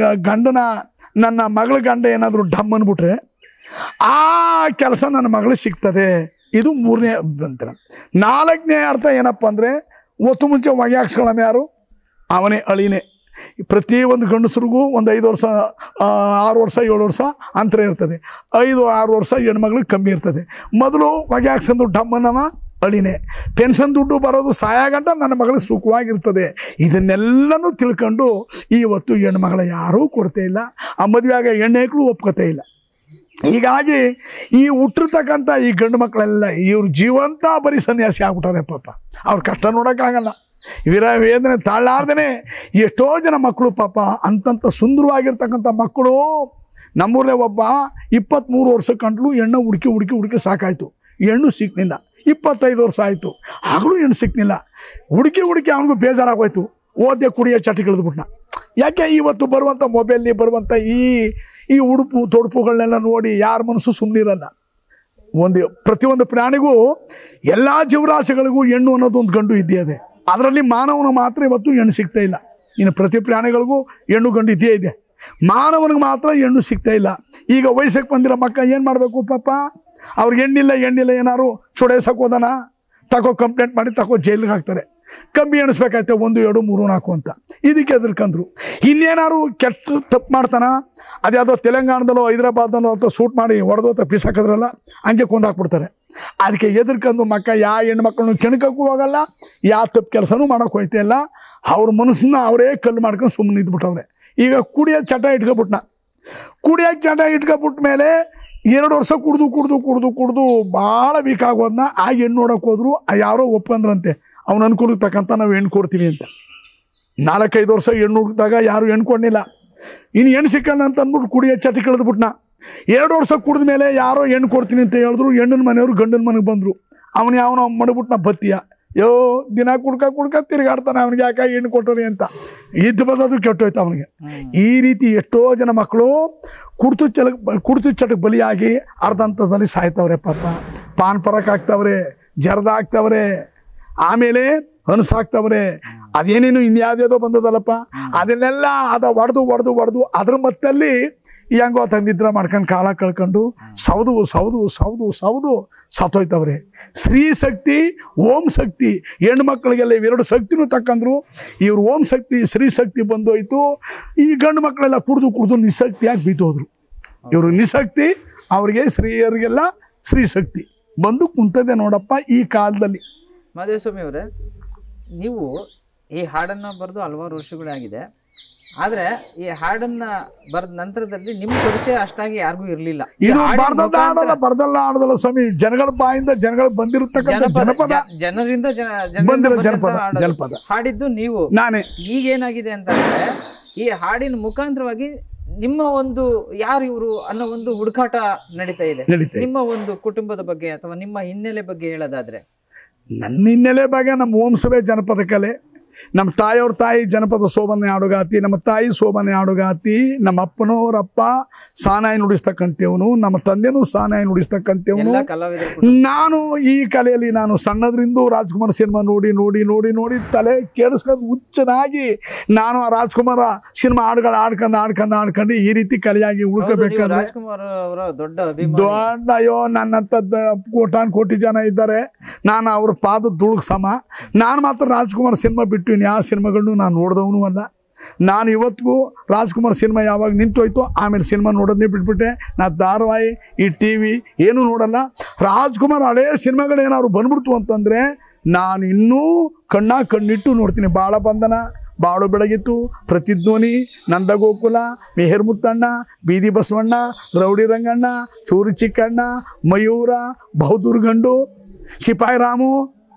ನನ್ನ ಮಗಳ ಗಂಡ ಏನಾದರೂ ಡಮ್ ಅಂದ್ಬಿಟ್ರೆ ಆ ಕೆಲಸ ನನ್ನ ಮಗಳು ಸಿಗ್ತದೆ. ಇದು ಮೂರನೇ ಅಭ್ಯಂತರ. ನಾಲ್ಕನೇ ಅರ್ಥ ಏನಪ್ಪ ಅಂದರೆ, ಒತ್ತು ಮುಂಚೆ ಹೊಗೆ ಹಾಕ್ಸ್ಕೊಳ್ಳೋಣ ಯಾರು, ಅವನೇ ಅಳಿನೇ. ಪ್ರತಿಯೊಂದು ಗಂಡಸರಿಗೂ ಒಂದು 5 ವರ್ಷ 6 ವರ್ಷ 7 ವರ್ಷ ಅಂತರ ಇರ್ತದೆ. 5-6 ವರ್ಷ ಹೆಣ್ಮಗಳಿಗೆ ಕಮ್ಮಿ ಇರ್ತದೆ. ಮೊದಲು ಹೊಗೆ ಹಾಕ್ಸಂದು ಡಮ್ಮನವ ಅಳಿನೇ. ಪೆನ್ಷನ್ ದುಡ್ಡು ಬರೋದು ಸಾಯಾಗಂಟ ನನ್ನ ಮಗಳಿಗೆ ಸುಖವಾಗಿರ್ತದೆ. ಇದನ್ನೆಲ್ಲನೂ ತಿಳ್ಕೊಂಡು ಇವತ್ತು ಹೆಣ್ಮಗಳ ಯಾರೂ ಕೊಡ್ತೇ ಇಲ್ಲ. ಆ ಮದುವೆಯಾಗ ಹೆಣ್ಣೇಕ್ಳು ಒಪ್ಕೋತೇ ಇಲ್ಲ. ಹೀಗಾಗಿ ಈ ಹುಟ್ಟಿರ್ತಕ್ಕಂಥ ಈ ಗಂಡು ಮಕ್ಕಳೆಲ್ಲ ಇವ್ರ ಜೀವಂತ ಬರೀ ಸನ್ಯಾಸಿ ಆಗ್ಬಿಟ್ಟಾರೆ ಪಾಪ. ಅವ್ರ ಕಷ್ಟ ನೋಡೋಕ್ಕಾಗಲ್ಲ, ವೇದನೆ ತಾಳಾರ್ದೇ ಎಷ್ಟೋ ಜನ ಮಕ್ಕಳು ಪಾಪ ಅಂತಂತ ಸುಂದರವಾಗಿರ್ತಕ್ಕಂಥ ಮಕ್ಕಳು. ನಮ್ಮೂರಲ್ಲೇ ಒಬ್ಬ 23 ವರ್ಷ ಕಂಡ್ಲು ಹೆಣ್ಣು ಹುಡುಕಿ ಸಾಕಾಯಿತು, ಹೆಣ್ಣು ಸಿಕ್ಕಲಿಲ್ಲ. 25 ವರ್ಷ ಆಯಿತು, ಆಗಲೂ ಹೆಣ್ಣು ಸಿಕ್ಕಲಿಲ್ಲ. ಹುಡುಕಿ ಅವನಿಗೂ ಬೇಜಾರಾಗೋಯ್ತು. ಓದೇ ಕುಡಿಯೋ ಚಟ ಇಳಿದ್ಬಿಟ್ನ. ಯಾಕೆ ಇವತ್ತು ಬರುವಂಥ ಮೊಬೈಲ್ನಿ ಬರುವಂಥ ಈ ಉಡುಪು ತೊಡುಪುಗಳನ್ನೆಲ್ಲ ನೋಡಿ ಯಾರ ಮನಸ್ಸು ಸುಮ್ಮನಿರಲ್ಲ. ಪ್ರತಿಯೊಂದು ಪ್ರಾಣಿಗೂ ಎಲ್ಲ ಜೀವರಾಶಿಗಳಿಗೂ ಹೆಣ್ಣು ಅನ್ನೋದು ಒಂದು ಗಂಡು ಇದ್ದೇ ಇದೆ. ಅದರಲ್ಲಿ ಮಾನವನ ಮಾತ್ರ ಇವತ್ತು ಹೆಣ್ಣು ಸಿಗ್ತಾ ಇಲ್ಲ. ಇನ್ನು ಪ್ರತಿ ಪ್ರಾಣಿಗಳಿಗೂ ಹೆಣ್ಣು ಗಂಡು ಇದ್ದೇ ಇದೆ. ಮಾನವನಿಗೆ ಮಾತ್ರ ಹೆಣ್ಣು ಸಿಗ್ತಾ ಇಲ್ಲ. ಈಗ ವಯಸ್ಸಿಗೆ ಬಂದಿರೋ ಮಕ್ಕ ಏನು ಮಾಡಬೇಕು ಪಾಪ, ಅವ್ರಿಗೆ ಹೆಣ್ಣಿಲ್ಲ ಏನಾರು ಚುಡೇಸಕ್ಕೆ ಹೋದನ ತಗೋ ಕಂಪ್ಲೇಂಟ್ ಮಾಡಿ ಜೈಲಿಗೆ ಹಾಕ್ತಾರೆ. ಕಮ್ಮಿ ಎಣಿಸ್ಬೇಕಾಯ್ತೆ 1 2 3 4 ಅಂತ. ಇದಕ್ಕೆ ಎದುರ್ಕಂದ್ರು. ಇನ್ನೇನಾರು ಕೆಟ್ಟ ತಪ್ಪು ಮಾಡ್ತಾನ, ಅದ್ಯಾವುದೋ ತೆಲಂಗಾಣದಲ್ಲೋ ಹೈದರಾಬಾದಲ್ಲೋ ಅಂತ ಸೂಟ್ ಮಾಡಿ ಹೊಡೆದೋತ ಪೀಸಾಕಿದ್ರಲ್ಲ, ಹಂಗೆ ಕೊಂದಾಕ್ಬಿಡ್ತಾರೆ. ಅದಕ್ಕೆ ಎದುರ್ಕೊಂಡು ಮಕ್ಕ ಯಾವ ಹೆಣ್ಮಕ್ಳನ್ನು ಕೆಣಕಕ್ಕೂ ಹೋಗಲ್ಲ, ಯಾವ ತಪ್ಪು ಕೆಲಸನೂ ಮಾಡೋಕೆ ಹೋಯ್ತಾ ಇಲ್ಲ. ಅವ್ರ ಮನಸ್ಸನ್ನ ಅವರೇ ಕಲ್ಲು ಮಾಡ್ಕೊಂಡು ಸುಮ್ಮನೆ ಇದ್ಬಿಟ್ಟವ್ರೆ. ಈಗ ಕುಡಿಯೋ ಚಟ ಇಟ್ಕೊಬಿಟ್ಟ ಮೇಲೆ 2 ವರ್ಷ ಕುಡ್ದು ಭಾಳ ವೀಕ್ ಆಗೋದನ್ನ ಆ ಹೆಣ್ಣು ನೋಡೋಕೆ ಹೋದ್ರು. ಯಾರೋ ಒಪ್ಕೊಂಡ್ರಂತೆ, ಅವನ ಅನುಕೂಲಕ್ಕೆ ತಕ್ಕಂಥ ನಾವು ಹೆಣ್ಣು ಕೊಡ್ತೀವಿ ಅಂತ. 4-5 ವರ್ಷ ಹೆಣ್ಣು ಹುಡುಕಿದಾಗ ಯಾರು ಹೆಣ್ಣು ಕೊಡಲಿಲ್ಲ. ಇನ್ನು ಹೆಣ್ಣು ಸಿಕ್ಕಲ್ಲ ಅಂತ ಅಂದ್ಬಿಟ್ಟು ಕುಡಿಯೋ ಚಟ ಕಳೆದ್ಬಿಟ್ನ. 2 ವರ್ಷ ಕುಡಿದ ಮೇಲೆ ಯಾರೋ ಹೆಣ್ಣು ಕೊಡ್ತೀನಿ ಅಂತ ಹೇಳಿದ್ರು. ಹೆಣ್ಣಿನ ಮನೆಯವರು ಗಂಡನ ಮನೆಗೆ ಬಂದರು. ಅವನು ಯಾವನೋ ಮಡಬಿಟ್ನ ಬತ್ತಿಯ ದಿನ ಕುಡ್ಕ ತಿರುಗಾಡ್ತಾನೆ. ಅವ್ನಿಗೆ ಯಾಕೆ ಹೆಣ್ಣು ಕೊಟ್ಟರಿ ಅಂತ ಇದ್ದು ಬಂದದು ಕೆಟ್ಟೋಯ್ತು ಅವನಿಗೆ. ಈ ರೀತಿ ಎಷ್ಟೋ ಜನ ಮಕ್ಕಳು ಕುಡ್ತು ಚಟಕ್ಕೆ ಬಲಿಯಾಗಿ ಅರ್ಧಂತದಲ್ಲಿ ಸಾಯ್ತವ್ರೆ ಪಾಪ. ಪಾನ್ ಪರಕ್ ಆಗ್ತವ್ರೆ, ಜರ್ದ ಆಗ್ತವ್ರೆ, ಆಮೇಲೆ ಅನ್ಸಾಕ್ತವ್ರೆ. ಅದೇನೇನು ಇನ್ಯಾವುದೇದೋ ಬಂದದಲ್ಲಪ್ಪ, ಅದನ್ನೆಲ್ಲ ಹೊಡೆದು ಅದ್ರ ಮತ್ತಲ್ಲಿ ಹೆಂಗೋ ನಿದ್ರೆ ಮಾಡ್ಕೊಂಡು ಕಾಲ ಕಳ್ಕೊಂಡು ಸೌದು ಸತ್ತೋಯ್ತವ್ರೆ. ಸ್ತ್ರೀ ಶಕ್ತಿ, ಓಂ ಶಕ್ತಿ, ಹೆಣ್ಣು ಮಕ್ಕಳಿಗೆಲ್ಲ ಇವೆರಡು ಶಕ್ತಿನೂ ತಕ್ಕಂದ್ರು. ಇವ್ರು ಓಂ ಶಕ್ತಿ, ಸ್ತ್ರೀ ಶಕ್ತಿ ಬಂದೋಯ್ತು. ಈ ಗಂಡು ಮಕ್ಕಳೆಲ್ಲ ಕುಡಿದು ನಿಶಕ್ತಿಯಾಗಿ ಬೀತೋದ್ರು. ಇವರು ನಿಶಕ್ತಿ, ಅವ್ರಿಗೆ ಸ್ತ್ರೀಯರಿಗೆಲ್ಲ ಸ್ತ್ರೀ ಶಕ್ತಿ ಬಂದು ಕುಂತದೆ ನೋಡಪ್ಪ ಈ ಕಾಲದಲ್ಲಿ. ಮಾದೇವಸ್ವಾಮಿ ಅವರೇ, ನೀವು ಈ ಹಾಡನ್ನು ಬರೆದು ಹಲವಾರು ವರ್ಷಗಳಾಗಿದೆ. ಆದರೆ ಈ ಹಾಡನ್ನ ಬರೆದ ನಂತರದಲ್ಲಿ ನಿಮ್ಮ ಪರಿಚಯ ಅಷ್ಟಾಗಿ ಯಾರಿಗೂ ಇರಲಿಲ್ಲ. ಇದು ಬರ್ದಲ್ಲ ಆಡದಲ್ಲ ಸ್ವಾಮಿ, ಜನಗಳ ಬಾಯಿಂದ ಜನಗಳು ಬಂದಿರತಕ್ಕಂಥ ಜನರಿಂದ ಬಂದಿರೋ ಜನಪದ ಹಾಡಿದ್ದು ನೀವು. ನಾನೇ. ಈಗೇನಾಗಿದೆ ಅಂತಂದ್ರೆ ಈ ಹಾಡಿನ ಮುಖಾಂತರವಾಗಿ ನಿಮ್ಮ ಒಂದು ಯಾರು ಇವರು ಅನ್ನೋ ಒಂದು ಹುಡುಕಾಟ ನಡೀತಾ ಇದೆ. ನಿಮ್ಮ ಒಂದು ಕುಟುಂಬದ ಬಗ್ಗೆ ಅಥವಾ ನಿಮ್ಮ ಹಿನ್ನೆಲೆ ಬಗ್ಗೆ ಹೇಳೋದಾದ್ರೆ, ನನ್ನ ಹಿನ್ನೆಲೆ ಬಗ್ಗೆ ನಮ್ಮ ವಂಶವೇ ಜನಪದ ಕಲೆ. ನಮ್ಮ ತಾಯಿಯವ್ರ ತಾಯಿ ಜನಪದ ಶೋಭನೆ ಹಾಡುಗಾತಿ, ನಮ್ಮ ತಾಯಿ ಶೋಭನೆ ಹಾಡುಗಾತಿ, ನಮ್ಮ ಅಪ್ಪನವರಪ್ಪ ಸಾನಾಯಿ ನುಡಿಸ್ತಕ್ಕಂಥವನು, ನಮ್ಮ ತಂದೆನೂ ಸಾನಾಯಿ ನುಡಿಸ್ತಕ್ಕಂಥವನು. ನಾನು ಈ ಕಲೆಯಲ್ಲಿ ನಾನು ಸಣ್ಣದ್ರಿಂದ ರಾಜ್ಕುಮಾರ್ ಸಿನಿಮಾ ನೋಡಿ ತಲೆ ಕೆಡಿಸ್ಕೊಂಡು ಹುಚ್ಚನಾಗಿ ನಾನು ಆ ರಾಜ್ಕುಮಾರ ಸಿನಿಮಾ ಹಾಡುಗಳು ಆಡ್ಕೊಂಡು ಈ ರೀತಿ ಕಲೆಯಾಗಿ ಉಳ್ಕೋಬೇಕಾದ್ರೆ ದೊಡ್ಡ ಅಯ್ಯೋ ನನ್ನಂಥದ್ದು ಕೋಟಿ ಜನ ಇದ್ದಾರೆ. ನಾನು ಅವ್ರ ಪಾದದ ಧೂಳಿಗೆ ಸಮ. ನಾನು ಮಾತ್ರ ರಾಜ್ಕುಮಾರ್ ಸಿನಿಮಾ ಬಿಟ್ಟು ಯಾವ ಸಿನಿಮಾಗಳನ್ನು ನಾನು ನೋಡಿದವನು ಅಲ್ಲ. ನಾನು ಇವತ್ತಿಗೂ ರಾಜ್ಕುಮಾರ್ ಸಿನಿಮಾ ಯಾವಾಗ ನಿಂತೋಯ್ತು ಆಮೇಲೆ ಸಿನಿಮಾ ನೋಡೋದನ್ನೇ ಬಿಟ್ಬಿಟ್ಟೆ. ನಾನು ಧಾರಾವಾಹಿ, ಈ TV ಏನೂ ನೋಡಲ್ಲ. ರಾಜ್ಕುಮಾರ್ ಹಳೇ ಸಿನಿಮಾಗಳೇನಾದ್ರು ಬಂದ್ಬಿಡ್ತು ಅಂತಂದರೆ ನಾನು ಇನ್ನೂ ಕಣ್ಣಿಟ್ಟು ನೋಡ್ತೀನಿ. ಬಾಳ ಬಂಧನ, ಬಾಳು ಬೆಳಗಿತ್ತು, ಪ್ರತಿಧ್ವನಿ, ನಂದಗೋಕುಲ, ಮೆಹರ್ ಮುತ್ತಣ್ಣ, ಬೀದಿ ಬಸವಣ್ಣ, ರೌಡಿ ರಂಗಣ್ಣ, ಚೂರಿ ಚಿಕ್ಕಣ್ಣ, ಮಯೂರ, ಬಹುದೂರ್ಗಂಡು, ಸಿಪಾಯಿ ರಾಮು,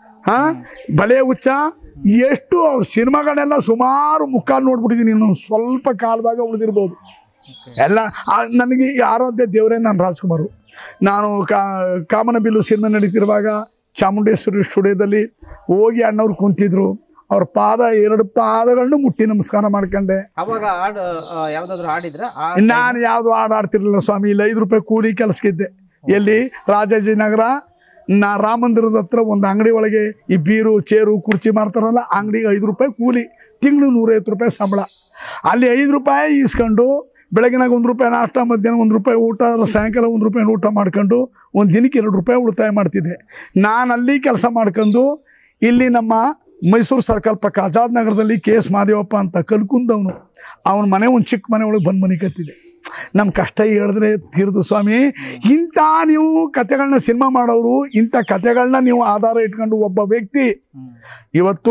ಬಲೆ ಹುಚ್ಚ, ಎಷ್ಟು ಅವ್ರ ಸಿನಿಮಾಗಳೆಲ್ಲ ಸುಮಾರು ಮುಕ್ಕಾಲು ನೋಡ್ಬಿಟ್ಟಿದ್ದೀನಿ. ಇನ್ನೊಂದು ಸ್ವಲ್ಪ ಕಾಲವಾಗ ಉಳಿದಿರ್ಬೋದು ಎಲ್ಲ. ನನಗೆ ಆರಾಧ್ಯ ದೇವರೇ ನಾನು ರಾಜ್ಕುಮಾರು. ನಾನು ಕಾಮನಬಿಲ್ಲು ಸಿನಿಮಾ ನಡೀತಿರುವಾಗ ಚಾಮುಂಡೇಶ್ವರಿ ಸ್ಟುಡಿಯೋದಲ್ಲಿ ಹೋಗಿ ಅಣ್ಣವ್ರು ಕುಂತಿದ್ರು. ಅವ್ರ ಎರಡು ಪಾದಗಳನ್ನು ಮುಟ್ಟಿ ನಮಸ್ಕಾರ ಮಾಡ್ಕೊಂಡೆ. ಅವಾಗ ಯಾವ್ದಾದ್ರು ಹಾಡಿದ್ರ? ನಾನು ಯಾವುದು ಆಡ್ತಿರ್ಲಿಲ್ಲ ಸ್ವಾಮಿ. ಇಲ್ಲಿ 5 ರೂಪಾಯಿ ಕೂಲಿ ಕೆಲಸಕ್ಕಿದ್ದೆ. ಎಲ್ಲಿ? ರಾಜಾಜಿನಗರ ರಾಮ ಮಂದಿರದ ಹತ್ರ ಒಂದು ಅಂಗಡಿ ಒಳಗೆ ಈ ಬೀರು, ಚೇರು, ಕುರ್ಚಿ ಮಾಡ್ತಾರಲ್ಲ, ಅಂಗಡಿಗೆ 5 ರೂಪಾಯಿ ಕೂಲಿ, ತಿಂಗಳು 150 ರೂಪಾಯಿ ಸಂಬಳ. ಅಲ್ಲಿ 5 ರೂಪಾಯಿ ಈಸ್ಕೊಂಡು ಬೆಳಗಿನಾಗ 1 ರೂಪಾಯಿ ನಾಷ್ಟ, ಮಧ್ಯಾಹ್ನ 1 ರೂಪಾಯಿ ಊಟ, ಸಾಯಂಕಾಲ 1 ರೂಪಾಯಿ ಊಟ ಮಾಡ್ಕೊಂಡು ಒಂದು ದಿನಕ್ಕೆ 2 ರೂಪಾಯಿ ಉಳಿತಾಯ ಮಾಡ್ತಿದ್ದೆ. ನಾನು ಅಲ್ಲಿ ಕೆಲಸ ಮಾಡ್ಕೊಂಡು ಇಲ್ಲಿ ನಮ್ಮ ಮೈಸೂರು ಸರ್ಕಲ್ ಪಕ್ಕ ಆಜಾದ್ ನಗರದಲ್ಲಿ KS ಮಾದೇವಪ್ಪ ಅಂತ ಕಲ್ಕುಂದವನು, ಅವನ ಮನೆ ಒಂದು ಚಿಕ್ಕ ಮನೆ ಒಳಗೆ ಬಂದು ಮನೆ ಕತ್ತಿದೆ. ನಮ್ಮ ಕಷ್ಟ ಹೇಳಿದ್ರೆ ತೀರ್ದು ಸ್ವಾಮಿ. ಇಂಥ ನೀವು ಕಥೆಗಳನ್ನ ಸಿನಿಮಾ ಮಾಡೋರು, ಇಂಥ ಕಥೆಗಳನ್ನ ನೀವು ಆಧಾರ ಇಟ್ಕೊಂಡು ಒಬ್ಬ ವ್ಯಕ್ತಿ ಇವತ್ತು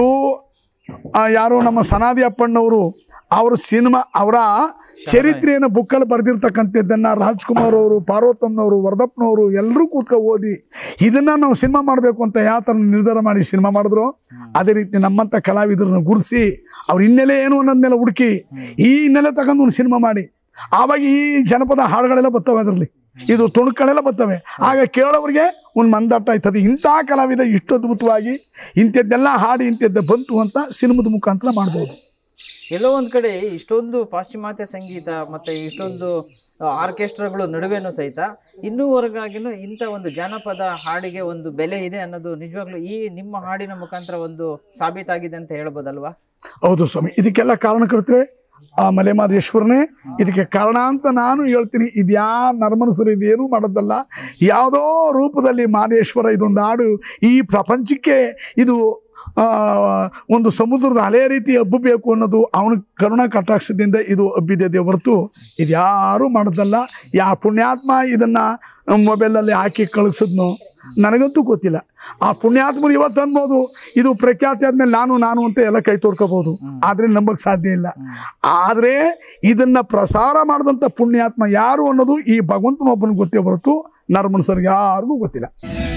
ಯಾರು ನಮ್ಮ ಸನಾದಿ ಅಪ್ಪಣ್ಣವರು ಅವ್ರ ಸಿನಿಮಾ, ಅವರ ಚರಿತ್ರೆಯನ್ನು ಬುಕ್ಕಲ್ಲಿ ಬರೆದಿರ್ತಕ್ಕಂಥದ್ದನ್ನು ರಾಜ್ಕುಮಾರ್ ಅವರು, ಪಾರ್ವತಮ್ಮನವರು, ವರದಪ್ಪನವರು ಎಲ್ಲರೂ ಕೂತ್ಕೊ ಓದಿ ಇದನ್ನು ನಾವು ಸಿನಿಮಾ ಮಾಡಬೇಕು ಅಂತ ಯಾವ ಥರ ನಿರ್ಧಾರ ಮಾಡಿ ಸಿನಿಮಾ ಮಾಡಿದ್ರು, ಅದೇ ರೀತಿ ನಮ್ಮಂಥ ಕಲಾವಿದರನ್ನು ಗುರುತಿಸಿ ಅವ್ರ ಹಿನ್ನೆಲೆ ಏನು ಅನ್ನೋದನ್ನೆಲ್ಲ ಹುಡುಕಿ ಈ ಹಿನ್ನೆಲೆ ತಗೊಂಡು ಒಂದು ಸಿನಿಮಾ ಮಾಡಿ ಆವಾಗ ಈ ಜನಪದ ಹಾಡುಗಳೆಲ್ಲ ಬರ್ತವೆ, ಅದರಲ್ಲಿ ಇದು ತುಣುಕಳೆಲ್ಲ ಬರ್ತವೆ. ಆಗ ಕೇಳೋರಿಗೆ ಒಂದು ಮಂದಾಟ ಆಯ್ತದೆ. ಇಂಥ ಕಲಾವಿದ ಇಷ್ಟು ಅದ್ಭುತವಾಗಿ ಇಂಥದ್ದೆಲ್ಲ ಹಾಡಿ ಇಂಥದ್ದೇ ಬಂತು ಅಂತ ಸಿನಿಮಾದ ಮುಖಾಂತರ ಮಾಡ್ಬೋದು. ಎಲ್ಲೋ ಒಂದು ಕಡೆ ಇಷ್ಟೊಂದು ಪಾಶ್ಚಿಮಾತ್ಯ ಸಂಗೀತ ಮತ್ತು ಇಷ್ಟೊಂದು ಆರ್ಕೆಸ್ಟ್ರಾಗಳು ನಡುವೆನೂ ಸಹಿತ ಇನ್ನೂವರೆಗಾಗಿನೂ ಇಂಥ ಒಂದು ಜಾನಪದ ಹಾಡಿಗೆ ಒಂದು ಬೆಲೆ ಇದೆ ಅನ್ನೋದು ನಿಜವಾಗ್ಲೂ ಈ ನಿಮ್ಮ ಹಾಡಿನ ಮುಖಾಂತರ ಒಂದು ಸಾಬೀತಾಗಿದೆ ಅಂತ ಹೇಳ್ಬೋದಲ್ವಾ? ಹೌದು ಸ್ವಾಮಿ. ಇದಕ್ಕೆಲ್ಲ ಕಾರಣಕರ್ತರೆ ಆ ಮಲೆಮಹದೇಶ್ವರನೇ ಇದಕ್ಕೆ ಕಾರಣ ಅಂತ ನಾನು ಹೇಳ್ತೀನಿ. ಇದು ಯಾರು ನರಮನಸರು ಇದೇನೂ ಮಾಡೋದಲ್ಲ. ಯಾವುದೋ ರೂಪದಲ್ಲಿ ಮಹದೇಶ್ವರ ಇದೊಂದು ಹಾಡು ಈ ಪ್ರಪಂಚಕ್ಕೆ ಇದು ಒಂದು ಸಮುದ್ರದ ಅಲೆ ರೀತಿ ಹಬ್ಬಬೇಕು ಅನ್ನೋದು ಅವನ ಕರುಣಾ ಕಟಾಕ್ಷದಿಂದ ಇದು ಹಬ್ಬಿದೆ ಹೊರತು ಇದು ಯಾರೂ ಮಾಡೋದಲ್ಲ. ಯಾವ ಪುಣ್ಯಾತ್ಮ ಇದನ್ನು ಮೊಬೈಲಲ್ಲಿ ಹಾಕಿ ಕಳಿಸಿದ್ನೋ ನನಗಂತೂ ಗೊತ್ತಿಲ್ಲ. ಆ ಪುಣ್ಯಾತ್ಮರು ಇವತ್ತು ಅನ್ಬೋದು ಇದು ಪ್ರಖ್ಯಾತಿ ಆದ್ಮೇಲೆ ನಾನು ಅಂತ ಎಲ್ಲ ಕೈ ತೋರ್ಕೋಬಹುದು, ಆದರೆ ನಂಬಕ್ಕೆ ಸಾಧ್ಯ ಇಲ್ಲ. ಆದರೆ ಇದನ್ನು ಪ್ರಸಾರ ಮಾಡಿದಂಥ ಪುಣ್ಯಾತ್ಮ ಯಾರು ಅನ್ನೋದು ಈ ಭಗವಂತನೊಬ್ಬನಿಗೆ ಗೊತ್ತೇ ಹೊರತು ನರಮನುಷ್ಯರಿಗೆ ಯಾರಿಗೂ ಗೊತ್ತಿಲ್ಲ.